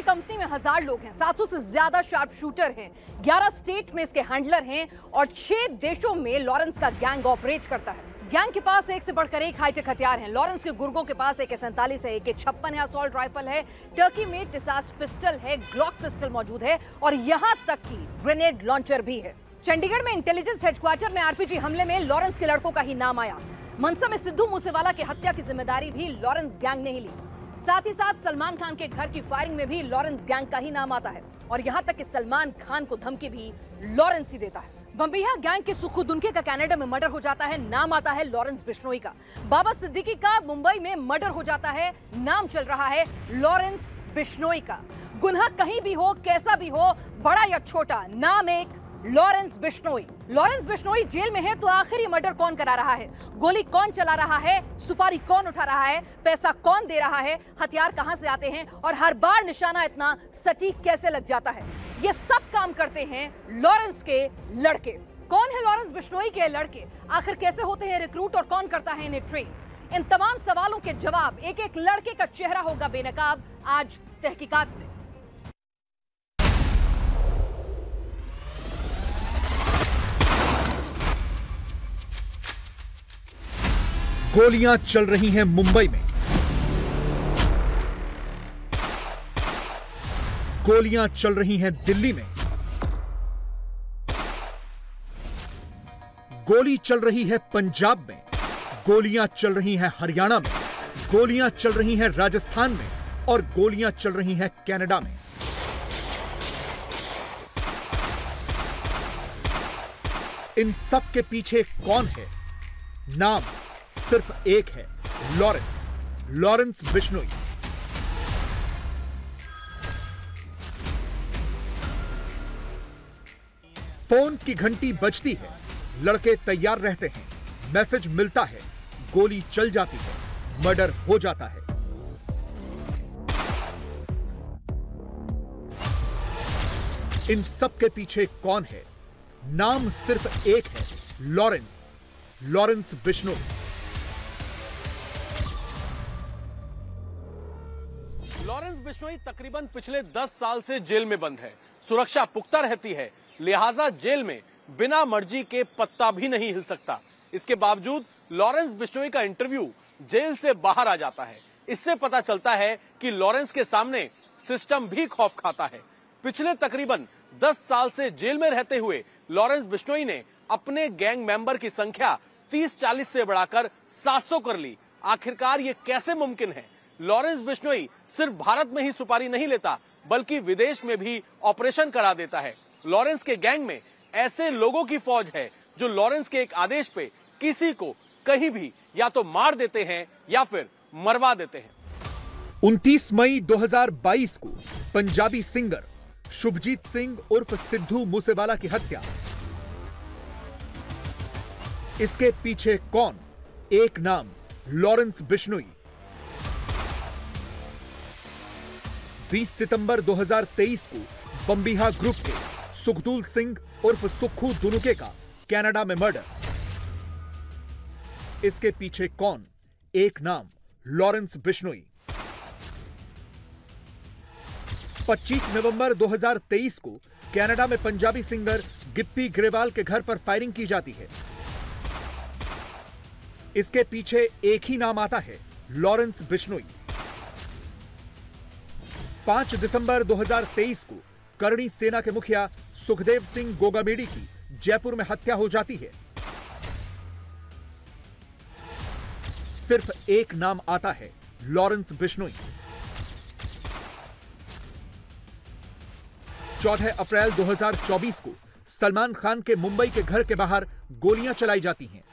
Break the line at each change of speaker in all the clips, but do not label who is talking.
Company में 1000 लोग हैं, 700 से ज्यादा शार्प शूटर हैं, 11 स्टेट में इसके हैंडलर हैं और 6 देशों में लॉरेंस का गैंग ऑपरेट करता है। गैंग के पास एक से बढ़कर एक हाईटेक हथियार हैं। लॉरेंस के गुर्गों के पास AK-47 है, AK-56 है, असॉल्ट राइफल है, टर्की में टिसास पिस्टल है, ग्लॉक पिस्टल मौजूद है और यहां तक कि ग्रेनेड लॉन्चर भी है। चंडीगढ़ में इंटेलिजेंस हेडक्वार्टर में RPG हमले में लॉरेंस के लड़कों का ही नाम आया। मनसा में सिद्धू मूसेवाला की हत्या की जिम्मेदारी भी लॉरेंस गैंग ने ही ली। साथ ही साथ सलमान खान के घर की फायरिंग में भी लॉरेंस गैंग का ही नाम आता है और यहां तक कि सलमान खान को धमकी भी लॉरेंस ही देता है। बम्बिहा गैंग के सुखू दुनके का कनाडा में मर्डर हो जाता है, नाम आता है लॉरेंस बिश्नोई का। बाबा सिद्दीकी का मुंबई में मर्डर हो जाता है, नाम चल रहा है लॉरेंस बिश्नोई का। गुनाह कहीं भी हो, कैसा भी हो, बड़ा या छोटा, नाम एक Lawrence Bishnoi. Lawrence Bishnoi jail में है तो आखिर ये मर्डर कौन करा रहा है, गोली कौन चला रहा है, सुपारी कौन उठा रहा है, पैसा कौन दे रहा है, हथियार कहां से आते हैं और हर बार निशाना इतना सटीक कैसे लग जाता है, ये सब काम करते हैं लॉरेंस के लड़के। कौन है लॉरेंस बिश्नोई के लड़के, आखिर कैसे होते हैं रिक्रूट और कौन करता है इन्हें ट्रेन? इन तमाम सवालों के जवाब एक एक लड़के का चेहरा होगा बेनकाब आज तहकीकात में।
गोलियां चल रही हैं मुंबई में, गोलियां चल रही हैं दिल्ली में, गोली चल रही है पंजाब में, गोलियां चल रही हैं हरियाणा में, गोलियां चल रही हैं राजस्थान में और गोलियां चल रही हैं कनाडा में। इन सब के पीछे कौन है? नाम सिर्फ एक है, लॉरेंस बिश्नोई। फोन की घंटी बजती है, लड़के तैयार रहते हैं, मैसेज मिलता है, गोली चल जाती है, मर्डर हो जाता है। इन सब के पीछे कौन है? नाम सिर्फ एक है, लॉरेंस बिश्नोई।
लॉरेंस बिश्नोई तकरीबन पिछले 10 साल से जेल में बंद है। सुरक्षा पुख्ता रहती है, लिहाजा जेल में बिना मर्जी के पत्ता भी नहीं हिल सकता। इसके बावजूद लॉरेंस बिश्नोई का इंटरव्यू जेल से बाहर आ जाता है। इससे पता चलता है कि लॉरेंस के सामने सिस्टम भी खौफ खाता है। पिछले तकरीबन 10 साल से जेल में रहते हुए लॉरेंस बिश्नोई ने अपने गैंग मेंबर की संख्या 30-40 से बढ़ाकर 700 कर ली। आखिरकार ये कैसे मुमकिन है? लॉरेंस बिश्नोई सिर्फ भारत में ही सुपारी नहीं लेता, बल्कि विदेश में भी ऑपरेशन करा देता है। लॉरेंस के गैंग में ऐसे लोगों की फौज है जो लॉरेंस के एक आदेश पे किसी को कहीं भी या तो मार देते हैं या फिर मरवा देते हैं।
29 मई 2022 को पंजाबी सिंगर शुभजीत सिंह उर्फ सिद्धू मूसेवाला की हत्या। इसके पीछे कौन? एक नाम, लॉरेंस बिश्नोई। 20 सितंबर 2023 को बम्बिहा ग्रुप के सुखदूल सिंह उर्फ सुक्खू दुनुके का कनाडा में मर्डर। इसके पीछे कौन? एक नाम, लॉरेंस बिश्नोई। 25 नवंबर 2023 को कनाडा में पंजाबी सिंगर गिप्पी ग्रेवाल के घर पर फायरिंग की जाती है। इसके पीछे एक ही नाम आता है, लॉरेंस बिश्नोई। 5 दिसंबर 2023 को करणी सेना के मुखिया सुखदेव सिंह गोगामेडी की जयपुर में हत्या हो जाती है। सिर्फ एक नाम आता है, लॉरेंस बिश्नोई। 14 अप्रैल 2024 को सलमान खान के मुंबई के घर के बाहर गोलियां चलाई जाती हैं।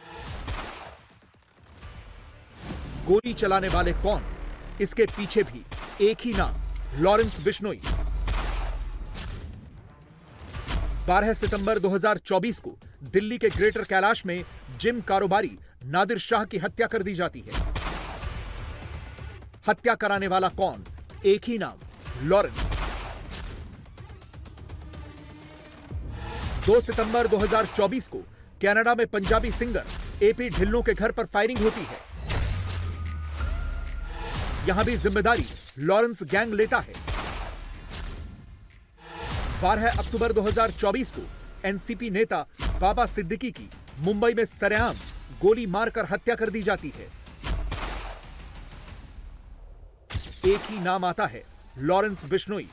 गोली चलाने वाले कौन? इसके पीछे भी एक ही नाम, लॉरेंस बिश्नोई। 12 सितंबर 2024 को दिल्ली के ग्रेटर कैलाश में जिम कारोबारी नादिर शाह की हत्या कर दी जाती है। हत्या कराने वाला कौन? एक ही नाम, लॉरेंस। 2 सितंबर 2024 को कनाडा में पंजाबी सिंगर एपी ढिल्लों के घर पर फायरिंग होती है। यहां भी जिम्मेदारी लॉरेंस गैंग लेता है। 12 अक्टूबर 2024 को एनसीपी नेता बाबा सिद्दीकी की मुंबई में सरेआम गोली मारकर हत्या कर दी जाती है। एक ही नाम आता है, लॉरेंस बिश्नोई।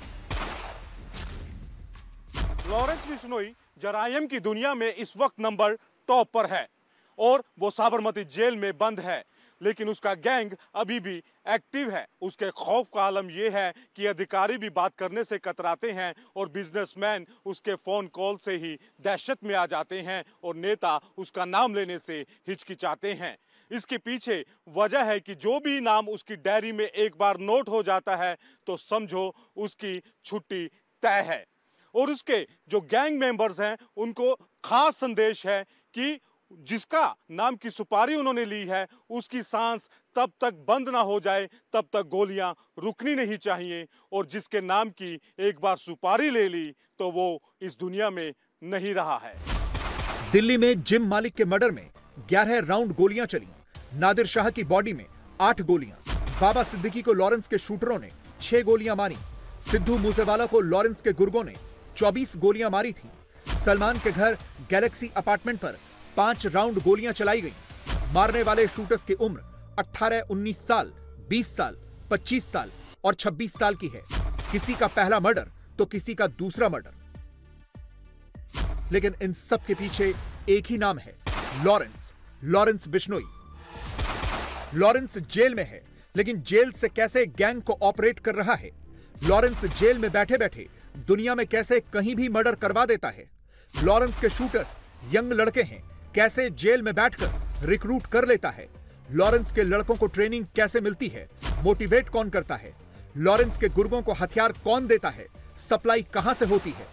लॉरेंस बिश्नोई जरायम की दुनिया में इस वक्त नंबर टॉप पर है और वो साबरमती जेल में बंद है, लेकिन उसका गैंग अभी भी एक्टिव है। उसके खौफ का आलम यह है कि अधिकारी भी बात करने से कतराते हैं और बिजनेसमैन उसके फोन कॉल से ही दहशत में आ जाते हैं और नेता उसका नाम लेने से हिचकिचाते हैं। इसके पीछे वजह है कि जो भी नाम उसकी डायरी में एक बार नोट हो जाता है तो समझो उसकी छुट्टी तय है। और उसके जो गैंग मेंबर्स हैं उनको खास संदेश है कि जिसका नाम की सुपारी उन्होंने ली है उसकी सांस तब तक बंद ना हो जाए तब तक गोलियां रुकनी नहीं चाहिए, और जिसके नाम की एक बार सुपारी ले ली तो वो इस दुनिया में नहीं रहा है।
दिल्ली में जिम मालिक के मर्डर में 11 राउंड गोलियां चली। नादिर शाह की बॉडी में 8 गोलियां। बाबा सिद्दीकी को लॉरेंस के शूटरों ने 6 गोलियां मारी। सिद्धू मूसेवाला को लॉरेंस के गुर्गों ने 24 गोलियां मारी थी। सलमान के घर गैलेक्सी अपार्टमेंट पर 5 राउंड गोलियां चलाई गई। मारने वाले शूटर्स की उम्र 18, 19 साल, 20 साल, 25 साल और 26 साल की है। किसी का पहला मर्डर तो किसी का दूसरा मर्डर, लेकिन इन सब के पीछे एक ही नाम है, लॉरेंस बिश्नोई। लॉरेंस जेल में है, लेकिन जेल से कैसे गैंग को ऑपरेट कर रहा है। लॉरेंस जेल में बैठे बैठे दुनिया में कैसे कहीं भी मर्डर करवा देता है। लॉरेंस के शूटर्स यंग लड़के हैं, कैसे जेल में बैठकर रिक्रूट कर लेता है। लॉरेंस के लड़कों को ट्रेनिंग कैसे मिलती है, मोटिवेट कौन करता है। लॉरेंस के गुर्गों को हथियार कौन देता है, सप्लाई कहां से होती है।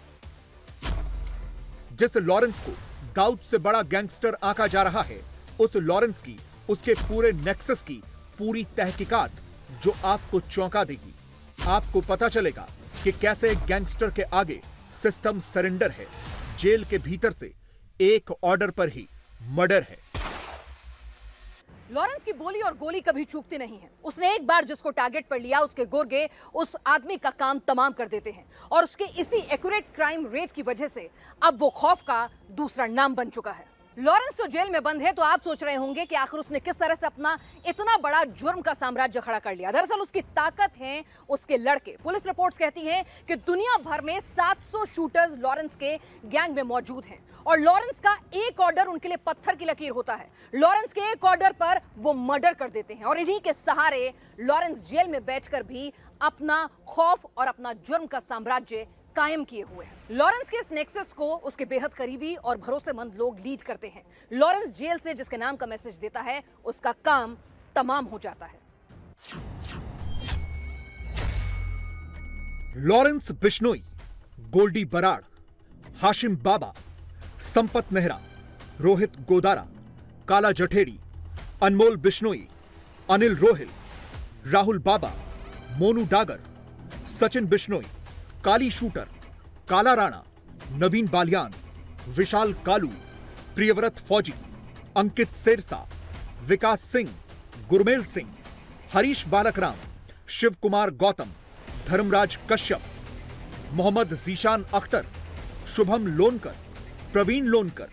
जिस लॉरेंस को दाऊद से बड़ा गैंगस्टर आंका जा रहा है, उस लॉरेंस की, उसके पूरे नेक्सस की पूरी तहकीकात जो आपको चौंका देगी। आपको पता चलेगा कि कैसे गैंगस्टर के आगे सिस्टम सरेंडर है। जेल के भीतर से एक ऑर्डर पर ही मर्डर है।
लॉरेंस की बोली और गोली कभी चूकती नहीं है। उसने एक बार जिसको टारगेट पर लिया, उसके गुर्गे उस आदमी का काम तमाम कर देते हैं, और उसके इसी एक्यूरेट क्राइम रेट की वजह से अब वो खौफ का दूसरा नाम बन चुका है। लॉरेंस तो जेल में बंद है, तो आप सोच रहे होंगे कि आखिर उसने किस तरह से अपना इतना बड़ा जुर्म का साम्राज्य खड़ा कर लिया। दरअसल उसकी ताकत है उसके लड़के। पुलिस रिपोर्ट्स कहती हैं कि दुनिया भर में 700 शूटर्स लॉरेंस के गैंग में मौजूद हैं, और लॉरेंस का एक ऑर्डर उनके लिए पत्थर की लकीर होता है। लॉरेंस के एक ऑर्डर पर वो मर्डर कर देते हैं, और इन्हीं के सहारे लॉरेंस जेल में बैठकर भी अपना खौफ और अपना जुर्म का साम्राज्य कायम किए हुए हैं। लॉरेंस के इस नेक्सस को उसके बेहद करीबी और भरोसेमंद लोग लीड करते हैं। लॉरेंस जेल से जिसके नाम का मैसेज देता है, उसका काम तमाम हो जाता है।
लॉरेंस बिश्नोई, गोल्डी बराड़, हाशिम बाबा, संपत नेहरा, रोहित गोदारा, काला जठेरी, अनमोल बिश्नोई, अनिल रोहिल, राहुल बाबा, मोनू डागर, सचिन बिश्नोई, काली शूटर, काला राणा, नवीन बालियान, विशाल कालू, प्रियव्रत फौजी, अंकित सेरसा, विकास सिंह, गुरमेल सिंह, हरीश बालकराम, शिव कुमार गौतम, धर्मराज कश्यप, मोहम्मद जीशान अख्तर, शुभम लोनकर, प्रवीण लोनकर।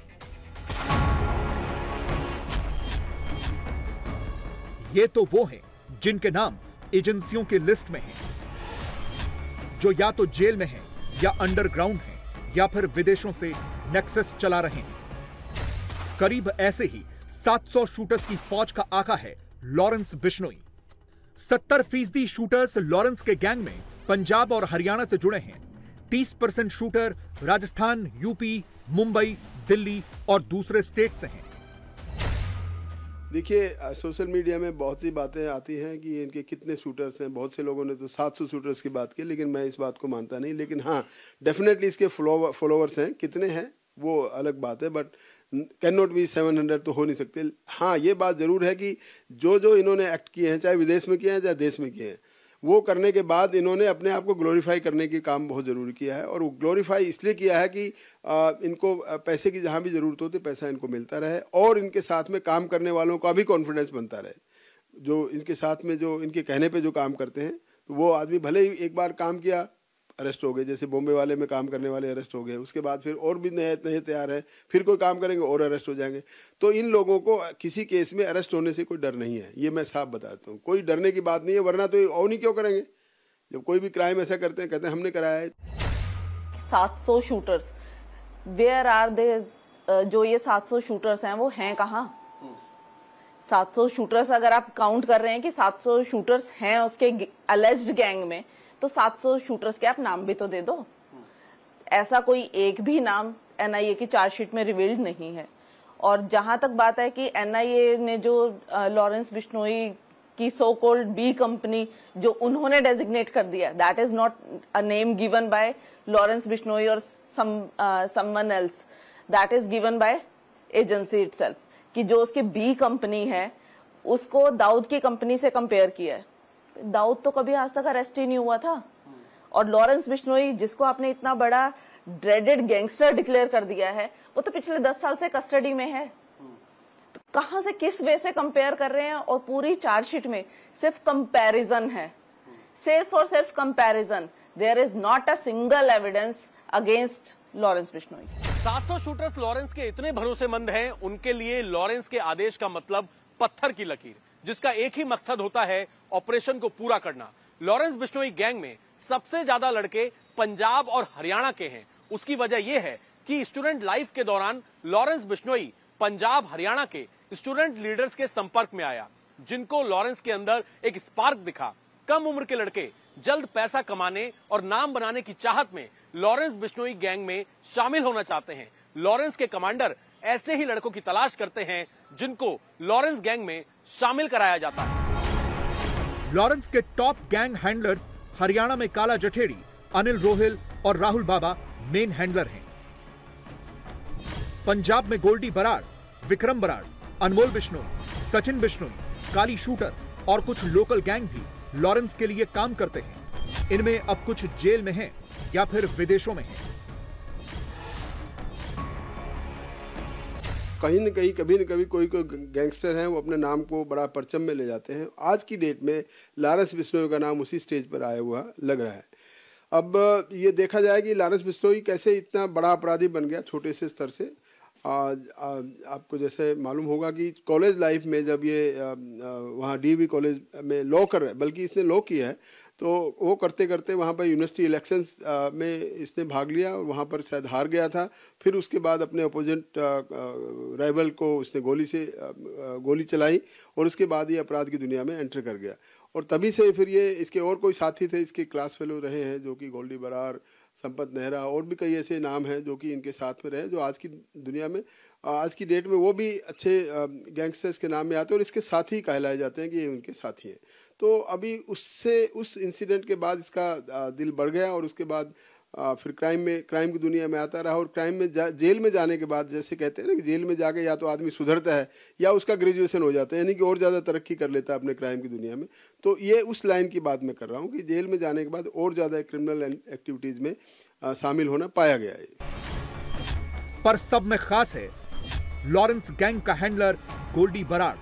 ये तो वो हैं जिनके नाम एजेंसियों की लिस्ट में हैं, जो या तो जेल में हैं, या अंडरग्राउंड हैं, या फिर विदेशों से नेक्सस चला रहे हैं। करीब ऐसे ही 700 शूटर्स की फौज का आका है लॉरेंस बिश्नोई। 70% शूटर्स लॉरेंस के गैंग में पंजाब और हरियाणा से जुड़े हैं। 30% शूटर राजस्थान, यूपी, मुंबई, दिल्ली और दूसरे स्टेट से हैं।
देखिए, सोशल मीडिया में बहुत सी बातें आती हैं कि इनके कितने शूटर्स हैं। बहुत से लोगों ने तो 700 शूटर्स की बात की, लेकिन मैं इस बात को मानता नहीं। लेकिन हाँ, डेफिनेटली इसके फॉलोवर्स हैं। कितने हैं वो अलग बात है, बट कैन नॉट बी 700 तो हो नहीं सकते। हाँ, ये बात ज़रूर है कि जो इन्होंने एक्ट किए हैं, चाहे विदेश में किए हैं चाहे देश में किए हैं, वो करने के बाद इन्होंने अपने आप को ग्लोरीफाई करने के काम बहुत ज़रूरी किया है। और वो ग्लोरीफाई इसलिए किया है कि इनको पैसे की जहाँ भी ज़रूरत होती पैसा इनको मिलता रहे, और इनके साथ में काम करने वालों का भी कॉन्फिडेंस बनता रहे। जो इनके साथ में जो इनके कहने पे जो काम करते हैं, तो वो आदमी भले ही एक बार काम किया, अरेस्ट हो गए, जैसे बॉम्बे वाले में काम करने वाले अरेस्ट हो गए, उसके बाद फिर और भी नए नए तैयार है, फिर कोई काम करेंगे और अरेस्ट हो जाएंगे। तो इन लोगों को किसी केस में अरेस्ट होने से कोई डर नहीं है, ये मैं साफ बताता हूँ, कोई डरने की बात नहीं है, वरना तो और नहीं क्यों करेंगे। जब कोई भी क्राइम ऐसा करते हैं, कहते हैं हमने कराया है।
700 शूटर्स, वेयर आर दे? जो ये 700 शूटर्स हैं वो हैं कहाँ? 700 शूटर्स अगर आप काउंट कर रहे हैं कि 700 शूटर्स हैं उसके अलेज्ड गैंग में, तो 700 शूटर्स के आप नाम भी तो दे दो। ऐसा कोई एक भी नाम एनआईए की चार्जशीट में रिवील्ड नहीं है। और जहां तक बात है कि एनआईए ने जो लॉरेंस बिश्नोई की सो कॉल्ड बी कंपनी जो उन्होंने डेजिग्नेट कर दिया, that is not a name given by Lawrence Bishnoi और someone else, that is given by agency itself, कि जो उसकी बी कंपनी है उसको दाऊद की कंपनी से कंपेयर किया है। दाऊद तो कभी आज तक अरेस्ट ही नहीं हुआ था, और लॉरेंस बिश्नोई जिसको आपने इतना बड़ा ड्रेडेड गैंगस्टर डिक्लेयर कर दिया है, वो तो पिछले 10 साल से कस्टडी में है। तो कहां से किस वे से कंपेयर कर रहे हैं? और पूरी चार्जशीट में सिर्फ कंपैरिजन है, सिर्फ और सिर्फ comparison. There is not a single evidence against Lawrence Bishnoi.
700 shooters Lawrence के इतने भरोसेमंद हैं, उनके लिए लॉरेंस के आदेश का मतलब पत्थर की लकीर, जिसका एक ही मकसद होता है ऑपरेशन को पूरा करना। लॉरेंस बिश्नोई गैंग में सबसे ज्यादा लड़के पंजाब और हरियाणा के हैं। उसकी वजह यह है कि स्टूडेंट लाइफ के दौरान लॉरेंस बिश्नोई पंजाब हरियाणा के स्टूडेंट लीडर्स के संपर्क में आया, जिनको लॉरेंस के अंदर एक स्पार्क दिखा। कम उम्र के लड़के जल्द पैसा कमाने और नाम बनाने की चाहत में लॉरेंस बिश्नोई गैंग में शामिल होना चाहते हैं। लॉरेंस के कमांडर ऐसे ही लड़कों की तलाश करते हैं जिनको लॉरेंस गैंग में शामिल कराया जाता है।
लॉरेंस के टॉप गैंग हैंडलर्स हरियाणा में काला जठेड़ी, अनिल रोहिल और राहुल बाबा मेन हैंडलर हैं। पंजाब में गोल्डी बराड़, विक्रम बराड़, अनमोल बिश्नोई, सचिन बिश्नोई, काली शूटर और कुछ लोकल गैंग भी लॉरेंस के लिए काम करते हैं। इनमें अब कुछ जेल में हैं या फिर विदेशों में हैं।
कहीं न कहीं कभी न कभी कोई गैंगस्टर है वो अपने नाम को बड़ा परचम में ले जाते हैं। आज की डेट में लॉरेंस बिश्नोई का नाम उसी स्टेज पर आया हुआ लग रहा है। अब ये देखा जाए कि लॉरेंस बिश्नोई कैसे इतना बड़ा अपराधी बन गया छोटे से स्तर से। आपको जैसे मालूम होगा कि कॉलेज लाइफ में जब ये वहाँ डीवी कॉलेज में लॉ कर रहा है, बल्कि इसने लॉ किया है, तो वो करते करते वहाँ पर यूनिवर्सिटी इलेक्शंस में इसने भाग लिया और वहाँ पर शायद हार गया था। फिर उसके बाद अपने अपोजिट राइवल को उसने गोली चलाई और उसके बाद ये अपराध की दुनिया में एंटर कर गया। और तभी से फिर ये इसके और कोई साथी थे इसके क्लास फेलो रहे हैं, जो कि गोल्डी बराड़, संपत नेहरा और भी कई ऐसे नाम हैं जो कि इनके साथ में रहे, जो आज की दुनिया में आज की डेट में वो भी अच्छे गैंगस्टर्स के नाम में आते हैं और इसके साथी कहलाए जाते हैं कि ये उनके साथी हैं। तो अभी उस इंसिडेंट के बाद इसका दिल बढ़ गया और उसके बाद फिर क्राइम की दुनिया में आता रहा। और क्राइम में जेल में जाने के बाद, जैसे कहते हैं ना कि जेल में जाके या तो आदमी सुधरता है या उसका ग्रेजुएशन हो जाता है, यानी कि और ज़्यादा तरक्की कर लेता है अपने क्राइम की दुनिया में। तो ये उस लाइन की बात मैं कर रहा हूँ कि जेल में जाने के बाद और ज़्यादा क्रिमिनल एक्टिविटीज़ में शामिल होना पाया गया है।
पर सब में खास है लॉरेंस गैंग का हैंडलर गोल्डी बराड़।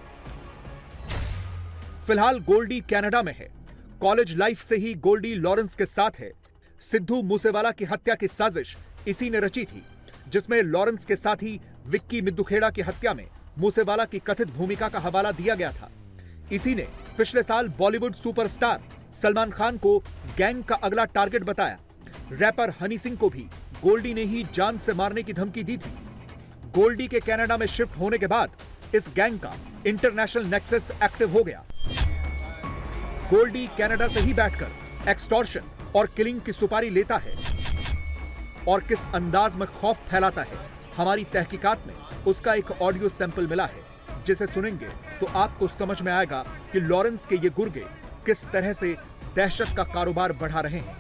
फिलहाल गोल्डी कनाडा में है। कॉलेज लाइफ से ही गोल्डी लॉरेंस के साथ है। सिद्धू मूसेवाला की हत्या की साजिश इसी ने रची थी, जिसमें लॉरेंस के साथी विक्की मिद्दुखेड़ा की हत्या में मूसेवाला की कथित भूमिका का हवाला दिया गया था। इसी ने पिछले साल बॉलीवुड सुपरस्टार सलमान खान को गैंग का अगला टारगेट बताया। रैपर हनी सिंह को भी गोल्डी ने ही जान से मारने की धमकी दी थी। गोल्डी के कनाडा में शिफ्ट होने के बाद इस गैंग का इंटरनेशनल नेक्सस एक्टिव हो गया। गोल्डी कनाडा से ही बैठकर एक्सटॉर्शन और किलिंग की सुपारी लेता है और किस अंदाज में खौफ फैलाता है। हमारी तहकीकात में उसका एक ऑडियो सैंपल मिला है, जिसे सुनेंगे तो आपको समझ में आएगा कि लॉरेंस के ये गुर्गे किस तरह से दहशत का कारोबार बढ़ा रहे हैं।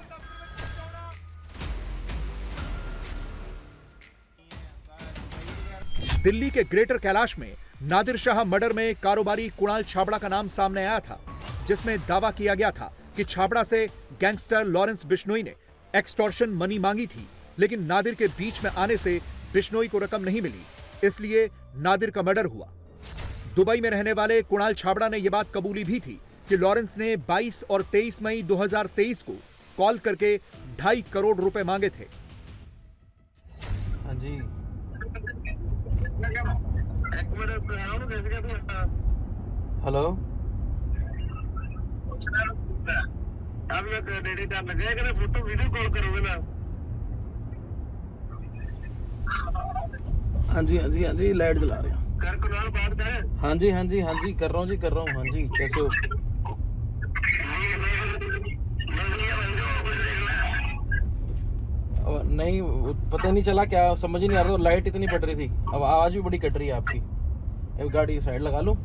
दिल्ली के ग्रेटर कैलाश में नादिर शाह मर्डर में कारोबारी कुणाल छाबड़ा का नाम सामने आया था, जिसमें दावा किया गया था कि छाबड़ा से गैंगस्टर लॉरेंस बिश्नोई ने एक्सटॉर्शन मनी मांगी थी, लेकिन नादिर के बीच में आने से बिश्नोई को रकम नहीं मिली, इसलिए नादिर का मर्डर हुआ। दुबई में रहने वाले कुणाल छाबड़ा ने यह बात कबूली भी थी कि लॉरेंस ने 22 और 23 मई 2023 को कॉल करके 2.5 करोड़ रुपए मांगे थे।
हाँ जी, हेलो,
फोटो वीडियो कॉल करोगे ना?
हाँ जी हाँ जी हाँ जी, लाइट जला रहे हैं।
कर कुणाल बात कर।
हाँ जी हाँ जी हाँ जी, कर रहा हूँ जी, कर रहा हूँ। हाँ जी, कैसे हो? अब नहीं, पता नहीं चला क्या, समझ ही नहीं आ रहा। तो लाइट इतनी पड़ रही थी, अब आवाज भी बड़ी कट रही है आपकी। अब गाड़ी साइड लगा लो।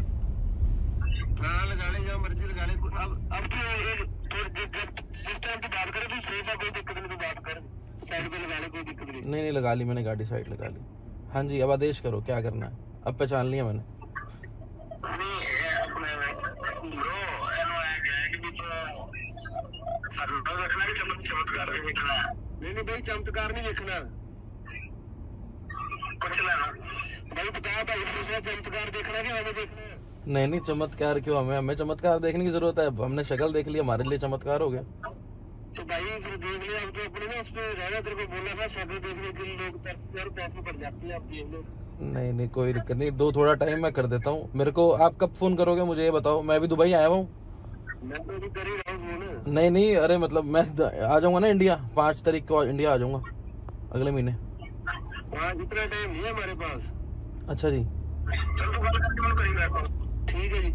हाँ लगा ले, जहाँ मर्जी लगा ले। अब जिस टाइम की बात करें तो सेफ है, कोई दिक्कत नहीं, बात कर साइड पे लगा ले, कोई दिक्कत नहीं।
नहीं नहीं, लगा ली मैंने, गाड़ी साइड लगा ली। हाँ जी, अब आदेश करो, क्या करना है? अब पहचान लिया मैंने।
नहीं भाई, चमत्कार नहीं देखना। कुछ ना भाई, बता भाई, चमत्कार देखना कि हमें देखना?
नहीं नहीं, चमत्कार क्यों? हमें चमत्कार देखने की जरूरत है? हमने शक्ल देख ली, हमारे लिए चमत्कार हो गया।
तो भाई फिर देख लिया, अब तो अपने ना उसमें रहना, तेरे को बोला था शक्ल देखने के लिए लोग तरसते हैं और पैसे बढ़ जाते हैं, आप देख लो।
नहीं नहीं, कोई दिक्कत नहीं, दो थोड़ा टाइम मैं कर देता हूँ। मेरे को आप कब फोन करोगे मुझे ये बताओ, मैं भी दुबई आया हूँ।
मैं तो अभी कर ही रहा हूँ फोन।
नहीं नहीं, अरे मतलब मैं आ जाऊंगा ना इंडिया, 5 तारीख को इंडिया आ जाऊंगा, अगले महीने।
हाँ, इतना टाइम नहीं है हमारे पास।
अच्छा जी,
चल तो बात करके मैं कहीं बैठा हूँ। ठीक है जी।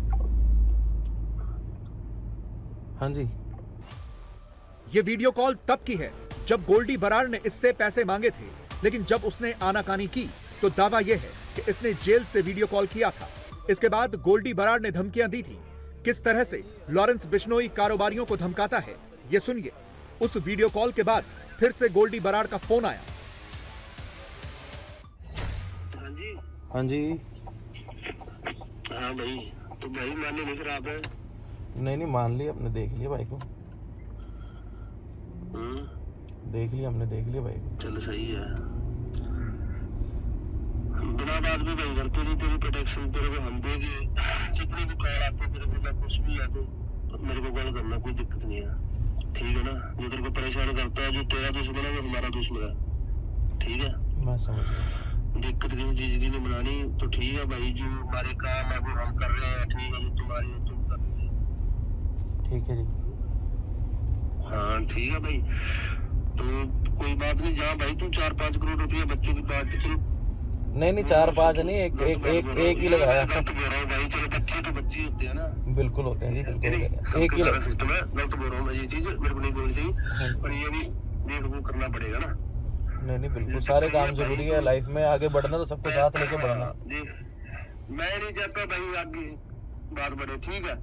हाँ जी।
ये वीडियो कॉल तब की है जब गोल्डी बराड़ ने इससे पैसे मांगे थे, लेकिन जब उसने आनाकानी की तो दावा यह है कि इसने जेल से वीडियो कॉल किया था। इसके बाद गोल्डी बराड़ ने धमकियां दी थी। किस तरह से लॉरेंस बिश्नोई कारोबारियों को धमकाता है, ये सुनिए। उस वीडियो कॉल के बाद फिर से गोल्डी बराड़ का फोन आया।
हाँ जी।
हाँ जी।
हाँ भाई, तो भाई मानने नहीं फिर आप है?
नहीं नहीं, मान लिया, अपने देख लिया भाई को। देख लिया हमने, देख लिया भाई को।
चल सही है, बिना बात भी भाई करते नहीं, तेरी प्रोटेक्शन तेरे को हम देंगे। जितने भी कॉल आते तेरे को, कुछ भी है तो मेरे को कॉल करना, कोई दिक्कत नहीं है। ठीक है ना? जो तेरे को परेशान करता है, जो तेरा दुश्मन है, वो हमारा दुश्मन है। ठीक है?
मैं समझ गया।
दिक्कत किसी चीज की नहीं बनानी, तो ठीक है भाई, जो हमारे काम है वो हम कर रहे हैं। ठीक है? जो तुम्हारी है तुम कर रहे हो।
ठीक है जी।
हाँ ठीक है भाई, तो कोई बात नहीं। जहाँ भाई तू 4-5 करोड़ रुपया बच्चों की पार्टी, चलो
नहीं नहीं, 4-5 नहीं, एक ही लगाया।
गलत बोल रहा हूँ भाई, चलो बच्चे तो बच्चे होते हैं ना।
बिल्कुल होते हैं जी, बिल्कुल।
एक ही लगा सिस्टम है, गलत बोल रहा हूँ मैं, ये चीज मेरे को नहीं बोलनी चाहिए, पर ये भी देख वो करना पड़ेगा ना।
नहीं नहीं, बिल्कुल, सारे काम जरूरी है लाइफ में, आगे बढ़ना तो सबको साथ लेके बढ़ना
जी। मैं नहीं चाहता भाई आगे बात बढ़े। ठीक है?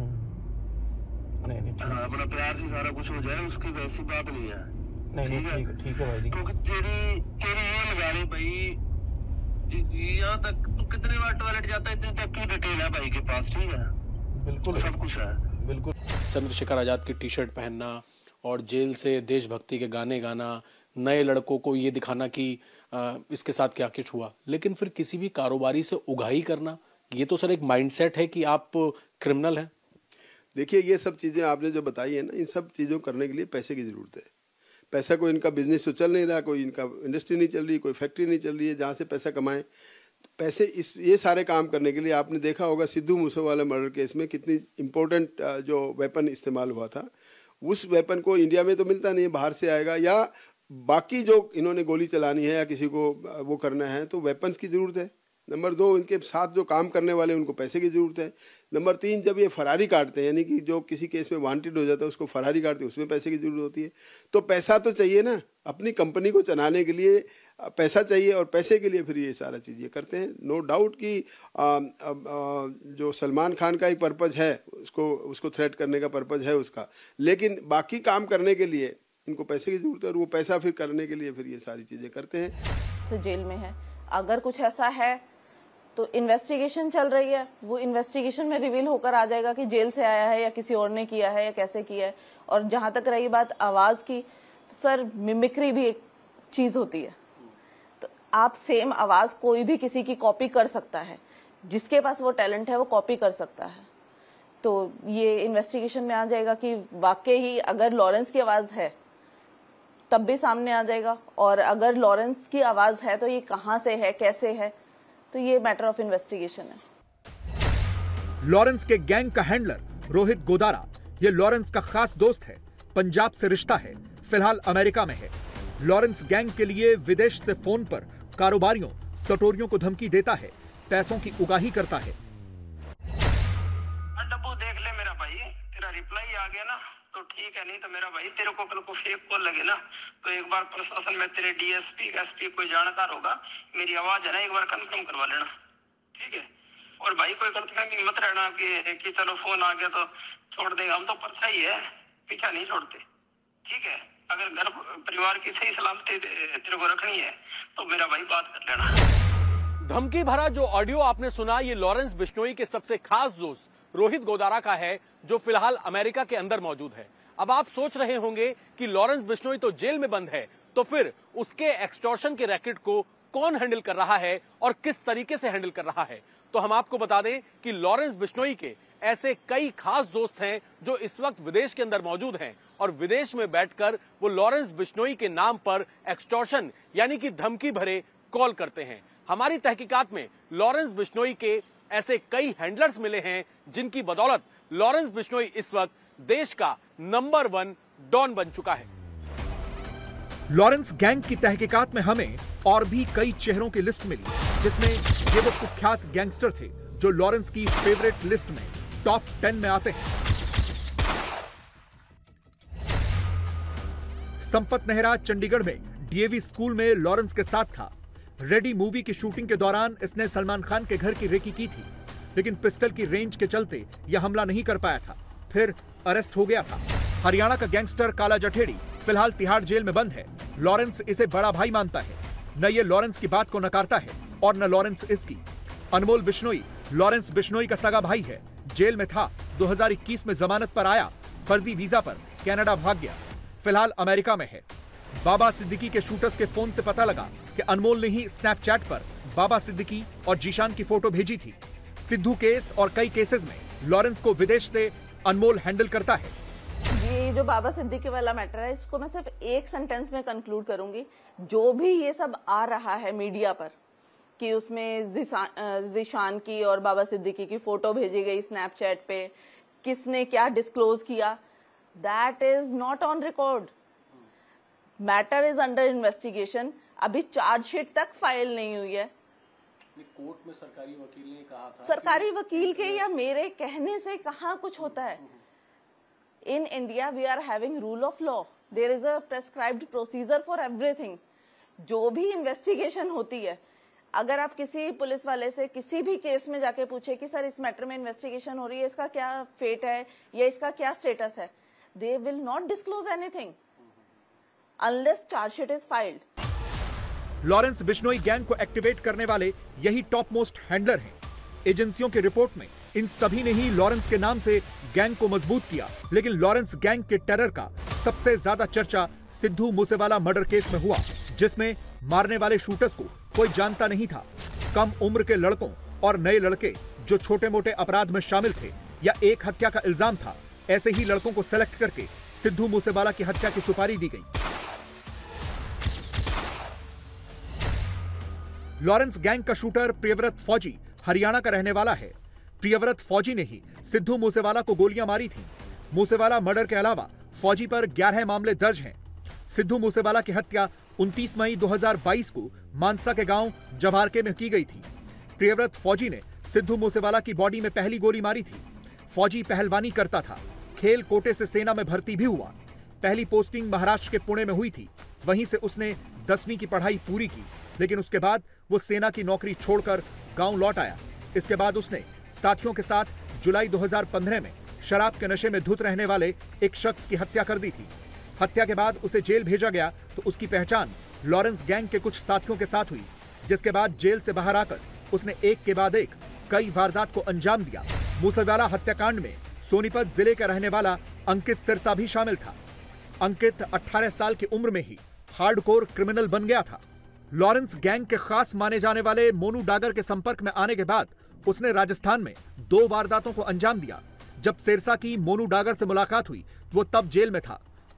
नहीं नहीं,
हाँ, अपना प्यार से सारा कुछ हो जाए, उसकी वैसी बात नहीं है।
नहीं नहीं, ठीक है भाई जी।
क्योंकि तेरी ये लगा रही भाई, यहाँ तक तू कितने बार टॉयलेट जाता है, इतनी तक की डिटेल है भाई के पास। ठीक है?
बिल्कुल,
सब कुछ है।
बिल्कुल।
चंद्रशेखर आजाद की टी शर्ट पहनना और जेल से देशभक्ति के गाने गाना, नए लड़कों को ये दिखाना कि इसके साथ क्या कुछ हुआ, लेकिन फिर किसी भी कारोबारी से उगाही करना, ये तो सर एक माइंडसेट है कि आप क्रिमिनल हैं।
देखिए, ये सब चीज़ें आपने जो बताई है ना, इन सब चीज़ों करने के लिए पैसे की ज़रूरत है। पैसा, कोई इनका बिजनेस तो चल नहीं रहा, कोई इनका इंडस्ट्री नहीं चल रही, कोई फैक्ट्री नहीं चल रही है जहाँ से पैसा कमाएं। पैसे ये सारे काम करने के लिए आपने देखा होगा सिद्धू मूसेवाला मर्डर केस में कितनी इम्पोर्टेंट जो वेपन इस्तेमाल हुआ था, उस वेपन को इंडिया में तो मिलता नहीं है, बाहर से आएगा, या बाकी जो इन्होंने गोली चलानी है या किसी को वो करना है तो वेपन्स की ज़रूरत है। नंबर 2, इनके साथ जो काम करने वाले उनको पैसे की ज़रूरत है। नंबर 3, जब ये फरारी काटते हैं, यानी कि जो किसी केस में वांटेड हो जाता है उसको फरारी काटते हैं, उसमें पैसे की ज़रूरत होती है। तो पैसा तो चाहिए ना, अपनी कंपनी को चलाने के लिए पैसा चाहिए, और पैसे के लिए फिर ये सारा चीज़ ये करते हैं। नो डाउट कि जो सलमान खान का एक पर्पज़ है, उसको थ्रेट करने का पर्पज़ है उसका, लेकिन बाकी काम करने के लिए इनको पैसे की ज़रूरत है, और वो पैसा फिर करने के लिए फिर ये सारी चीज़ें करते हैं।
तो जेल में है, अगर कुछ ऐसा है तो इन्वेस्टिगेशन चल रही है, वो इन्वेस्टिगेशन में रिवील होकर आ जाएगा कि जेल से आया है या किसी और ने किया है या कैसे किया है। और जहां तक रही बात आवाज की, तो सर मिमिक्री भी एक चीज होती है, तो आप सेम आवाज कोई भी किसी की कॉपी कर सकता है, जिसके पास वो टैलेंट है वो कॉपी कर सकता है। तो ये इन्वेस्टिगेशन में आ जाएगा कि वाकई ही अगर लॉरेंस की आवाज है तब भी सामने आ जाएगा। और अगर लॉरेंस की आवाज है तो ये कहां से है, कैसे है, तो ये मैटर ऑफ इन्वेस्टिगेशन है।
लॉरेंस के गैंग का हैंडलर रोहित गोदारा, ये लॉरेंस का खास दोस्त है, पंजाब से रिश्ता है, फिलहाल अमेरिका में है। लॉरेंस गैंग के लिए विदेश से फोन पर कारोबारियों, सटोरियों को धमकी देता है, पैसों की उगाही करता है।
डब्बू देख ले मेरा भाई, तेरा रिप्लाई आ गया ना तो ठीक है, नहीं तो मेरा भाई तेरे को कल को फेक कॉल लगे ना तो एक बार प्रशासन में तेरे डीएसपी एसपी कोई जानकार होगा, मेरी आवाज है ना, एक बार कंफर्म करवा लेना, ठीक है। और भाई कोई गलतफहमी मत रहना कि चलो फोन आ गया तो छोड़ देगा, हम तो परछा ही है, पीछा नहीं छोड़ते, ठीक है। अगर घर परिवार की सही सलामती तेरे को रखनी है तो मेरा भाई बात कर लेना।
धमकी भरा जो ऑडियो आपने सुना, ये लॉरेंस बिश्नोई के सबसे खास दोस्त रोहित गोदारा का है, जो फिलहाल अमेरिका के अंदर मौजूद है। अब आप सोच रहे होंगे कि लॉरेंस बिश्नोई तो जेल में बंद है, तो फिर उसके एक्सटॉर्शन के रैकेट को कौन हैंडल कर रहा है और किस तरीके से हैंडल कर रहा है। तो हम आपको बता दें कि लॉरेंस बिश्नोई के ऐसे कई खास दोस्त हैं जो इस वक्त विदेश के अंदर मौजूद हैं और विदेश में बैठकर वो लॉरेंस बिश्नोई के नाम पर एक्सटॉर्शन यानी कि धमकी भरे कॉल करते हैं। हमारी तहकीकात में लॉरेंस बिश्नोई के ऐसे कई हैंडलर्स मिले हैं जिनकी बदौलत लॉरेंस बिश्नोई इस वक्त देश का नंबर 1 डॉन बन चुका है।
लॉरेंस गैंग की तहकीकात में हमें और भी कई चेहरों की लिस्ट मिली, जिसमें ये वो कुख्यात गैंगस्टर थे जो लॉरेंस की फेवरेट लिस्ट में टॉप 10 में आते हैं। संपत नेहरा चंडीगढ़ में डीएवी स्कूल में लॉरेंस के साथ था। रेडी मूवी की शूटिंग के दौरान इसने सलमान खान के घर की रेकी की थी, लेकिन पिस्टल की रेंज के चलते यह हमला नहीं कर पाया था, फिर अरेस्ट हो गया था। हरियाणा का गैंगस्टर काला जठेड़ी फिलहाल तिहाड़ जेल में बंद है। लॉरेंस इसे बड़ा भाई मानता है, न ये लॉरेंस की बात को नकारता है और न लॉरेंस इसकी। अनमोल बिश्नोई लॉरेंस बिश्नोई का सगा भाई है, जेल में था, 2021 में जमानत पर आया, फर्जी वीजा पर कनाडा भाग गया, फिलहाल अमेरिका में है। बाबा सिद्दीकी के शूटर्स के फोन से पता लगा कि अनमोल ने ही स्नैपचैट पर बाबा सिद्दीकी और जीशान की फोटो भेजी थी। सिद्धू केस और कई केसेस में लॉरेंस को विदेश से अनमोल हैंडल करता है।
ये जो बाबा सिद्दीकी वाला मैटर है, इसको मैं सिर्फ एक सेंटेंस में कंक्लूड करूंगी। जो भी ये सब आ रहा है मीडिया पर कि उसमें जीशान की और बाबा सिद्दीकी की फोटो भेजी गई स्नैपचैट पे, किसने क्या डिस्क्लोज किया, that is not on record. Matter is under investigation. अभी चार्जशीट तक फाइल नहीं हुई है।
कोर्ट में सरकारी वकील ने कहा था,
सरकारी वकील के या मेरे कहने से कहाँ कुछ होता है। In India we are having rule of law, there is a prescribed procedure for everything. जो भी इन्वेस्टिगेशन होती है, अगर आप किसी पुलिस वाले से किसी भी केस में जाके पूछे कि सर इस मैटर में इन्वेस्टिगेशन हो रही है, इसका क्या फेट है या इसका क्या स्टेटस है, they will not disclose anything unless charge sheet is filed.
Lawrence Bishnoi gang को एक्टिवेट करने वाले यही टॉप मोस्ट हैंडलर हैं। एजेंसियों की रिपोर्ट में इन सभी ने ही लॉरेंस के नाम से गैंग को मजबूत किया, लेकिन लॉरेंस गैंग के टेरर का सबसे ज्यादा चर्चा सिद्धू मूसेवाला मर्डर केस में हुआ, जिसमें मारने वाले शूटर्स को कोई जानता नहीं था। कम उम्र के लड़कों और नए लड़के जो छोटे मोटे अपराध में शामिल थे या एक हत्या का इल्जाम था, ऐसे ही लड़कों को सेलेक्ट करके सिद्धू मूसेवाला की हत्या की सुपारी दी गई। लॉरेंस गैंग का शूटर प्रियव्रत फौजी हरियाणा का रहने वाला है। प्रियव्रत फौजी ने ही सिद्धू मूसेवाला को गोलियां मारी थी। मूसेवाला मर्डर के अलावा फौजी पर 11 मामले दर्ज हैं। सिद्धू मूसेवाला की हत्या 29 मई 2022 को मानसा के गांव जवारके में की गई थी। प्रियव्रत फौजी ने सिद्धू मूसेवाला की बॉडी में पहली गोली मारी थी। फौजी पहलवानी करता था, खेल कोटे से सेना में भर्ती भी हुआ। पहली पोस्टिंग महाराष्ट्र के पुणे में हुई थी, वहीं से उसने 10वीं की पढ़ाई पूरी की, लेकिन उसके बाद वो सेना की नौकरी छोड़कर गांव लौट आया। इसके बाद उसने साथियों के साथ जुलाई 2015 में शराब के नशे में धुत रहने वाले एक शख्स की हत्या कर दी थी। हत्या के बाद उसे जेल भेजा गया तो उसकी पहचान लॉरेंस गैंग के कुछ साथियों के साथ हुई, जिसके बाद जेल से बाहर आकर उसने एक के बाद एक कई वारदात को अंजाम दिया। मूसेवाला हत्याकांड में सोनीपत जिले का रहने वाला अंकित सिरसा भी शामिल था। अंकित 18 साल की उम्र में ही हार्डकोर क्रिमिनल बन गया था। लॉरेंस गैंग के खास माने जाने वाले मोनू डागर के संपर्क में आने के बाद उसने राजस्थान में 2 वारदातों को अंजाम दिया। जब सिरसा की मोनू डागर से मुलाकात हुई वो तब जेल में था।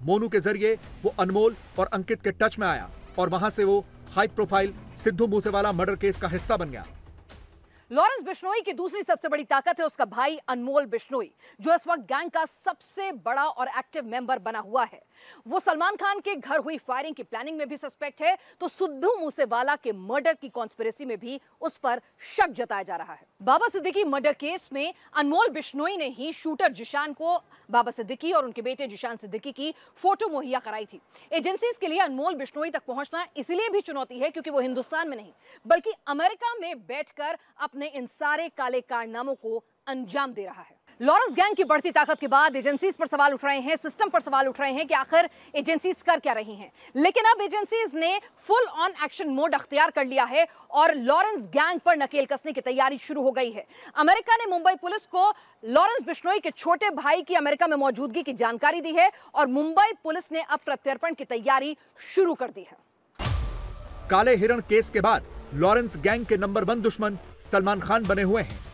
मोनू के जरिए वो अनमोल और अंकित के टच में आया और वहां से वो high profile Sidhu Moosewala murder case का हिस्सा बन गया।
लॉरेंस बिश्नोई की दूसरी सबसे बड़ी ताकत है उसका भाई अनमोल बिश्नोई, जो इस वक्त गैंग का सबसे बड़ा और एक्टिव मेंबर बना हुआ है। वो सलमान खान के घर हुई फायरिंग की प्लानिंग में भी सस्पेक्ट है, तो सिद्धू मूसेवाला के मर्डर की कॉन्स्पिरेसी में भी उस पर शक जताया जा रहा है। बाबा सिद्दीकी मर्डर केस में अनमोल बिश्नोई ने ही शूटर जिशान को बाबा सिद्दीकी और उनके बेटे जिशान सिद्दीकी की फोटो मुहैया कराई थी। एजेंसीज के लिए अनमोल बिश्नोई तक पहुंचना इसलिए भी चुनौती है क्योंकि वो हिंदुस्तान में नहीं बल्कि अमेरिका में बैठकर अपने इन सारे काले कारनामों को अंजाम दे रहा है। लॉरेंस गैंग की बढ़ती ताकत के बाद एजेंसीज पर सवाल उठ रहे हैं, सिस्टम पर सवाल उठ रहे हैं कि आखिर एजेंसीज कर क्या रही हैं। लेकिन अब एजेंसीज ने फुल ऑन एक्शन मोड अख्तियार कर लिया है और लॉरेंस गैंग पर नकेल कसने की तैयारी शुरू हो गई है। अमेरिका ने मुंबई पुलिस को लॉरेंस बिश्नोई के छोटे भाई की अमेरिका में मौजूदगी की जानकारी दी है और मुंबई पुलिस ने अब प्रत्यर्पण की तैयारी शुरू कर दी है।
काले हिरण केस के बाद लॉरेंस गैंग के नंबर 1 दुश्मन सलमान खान बने हुए हैं।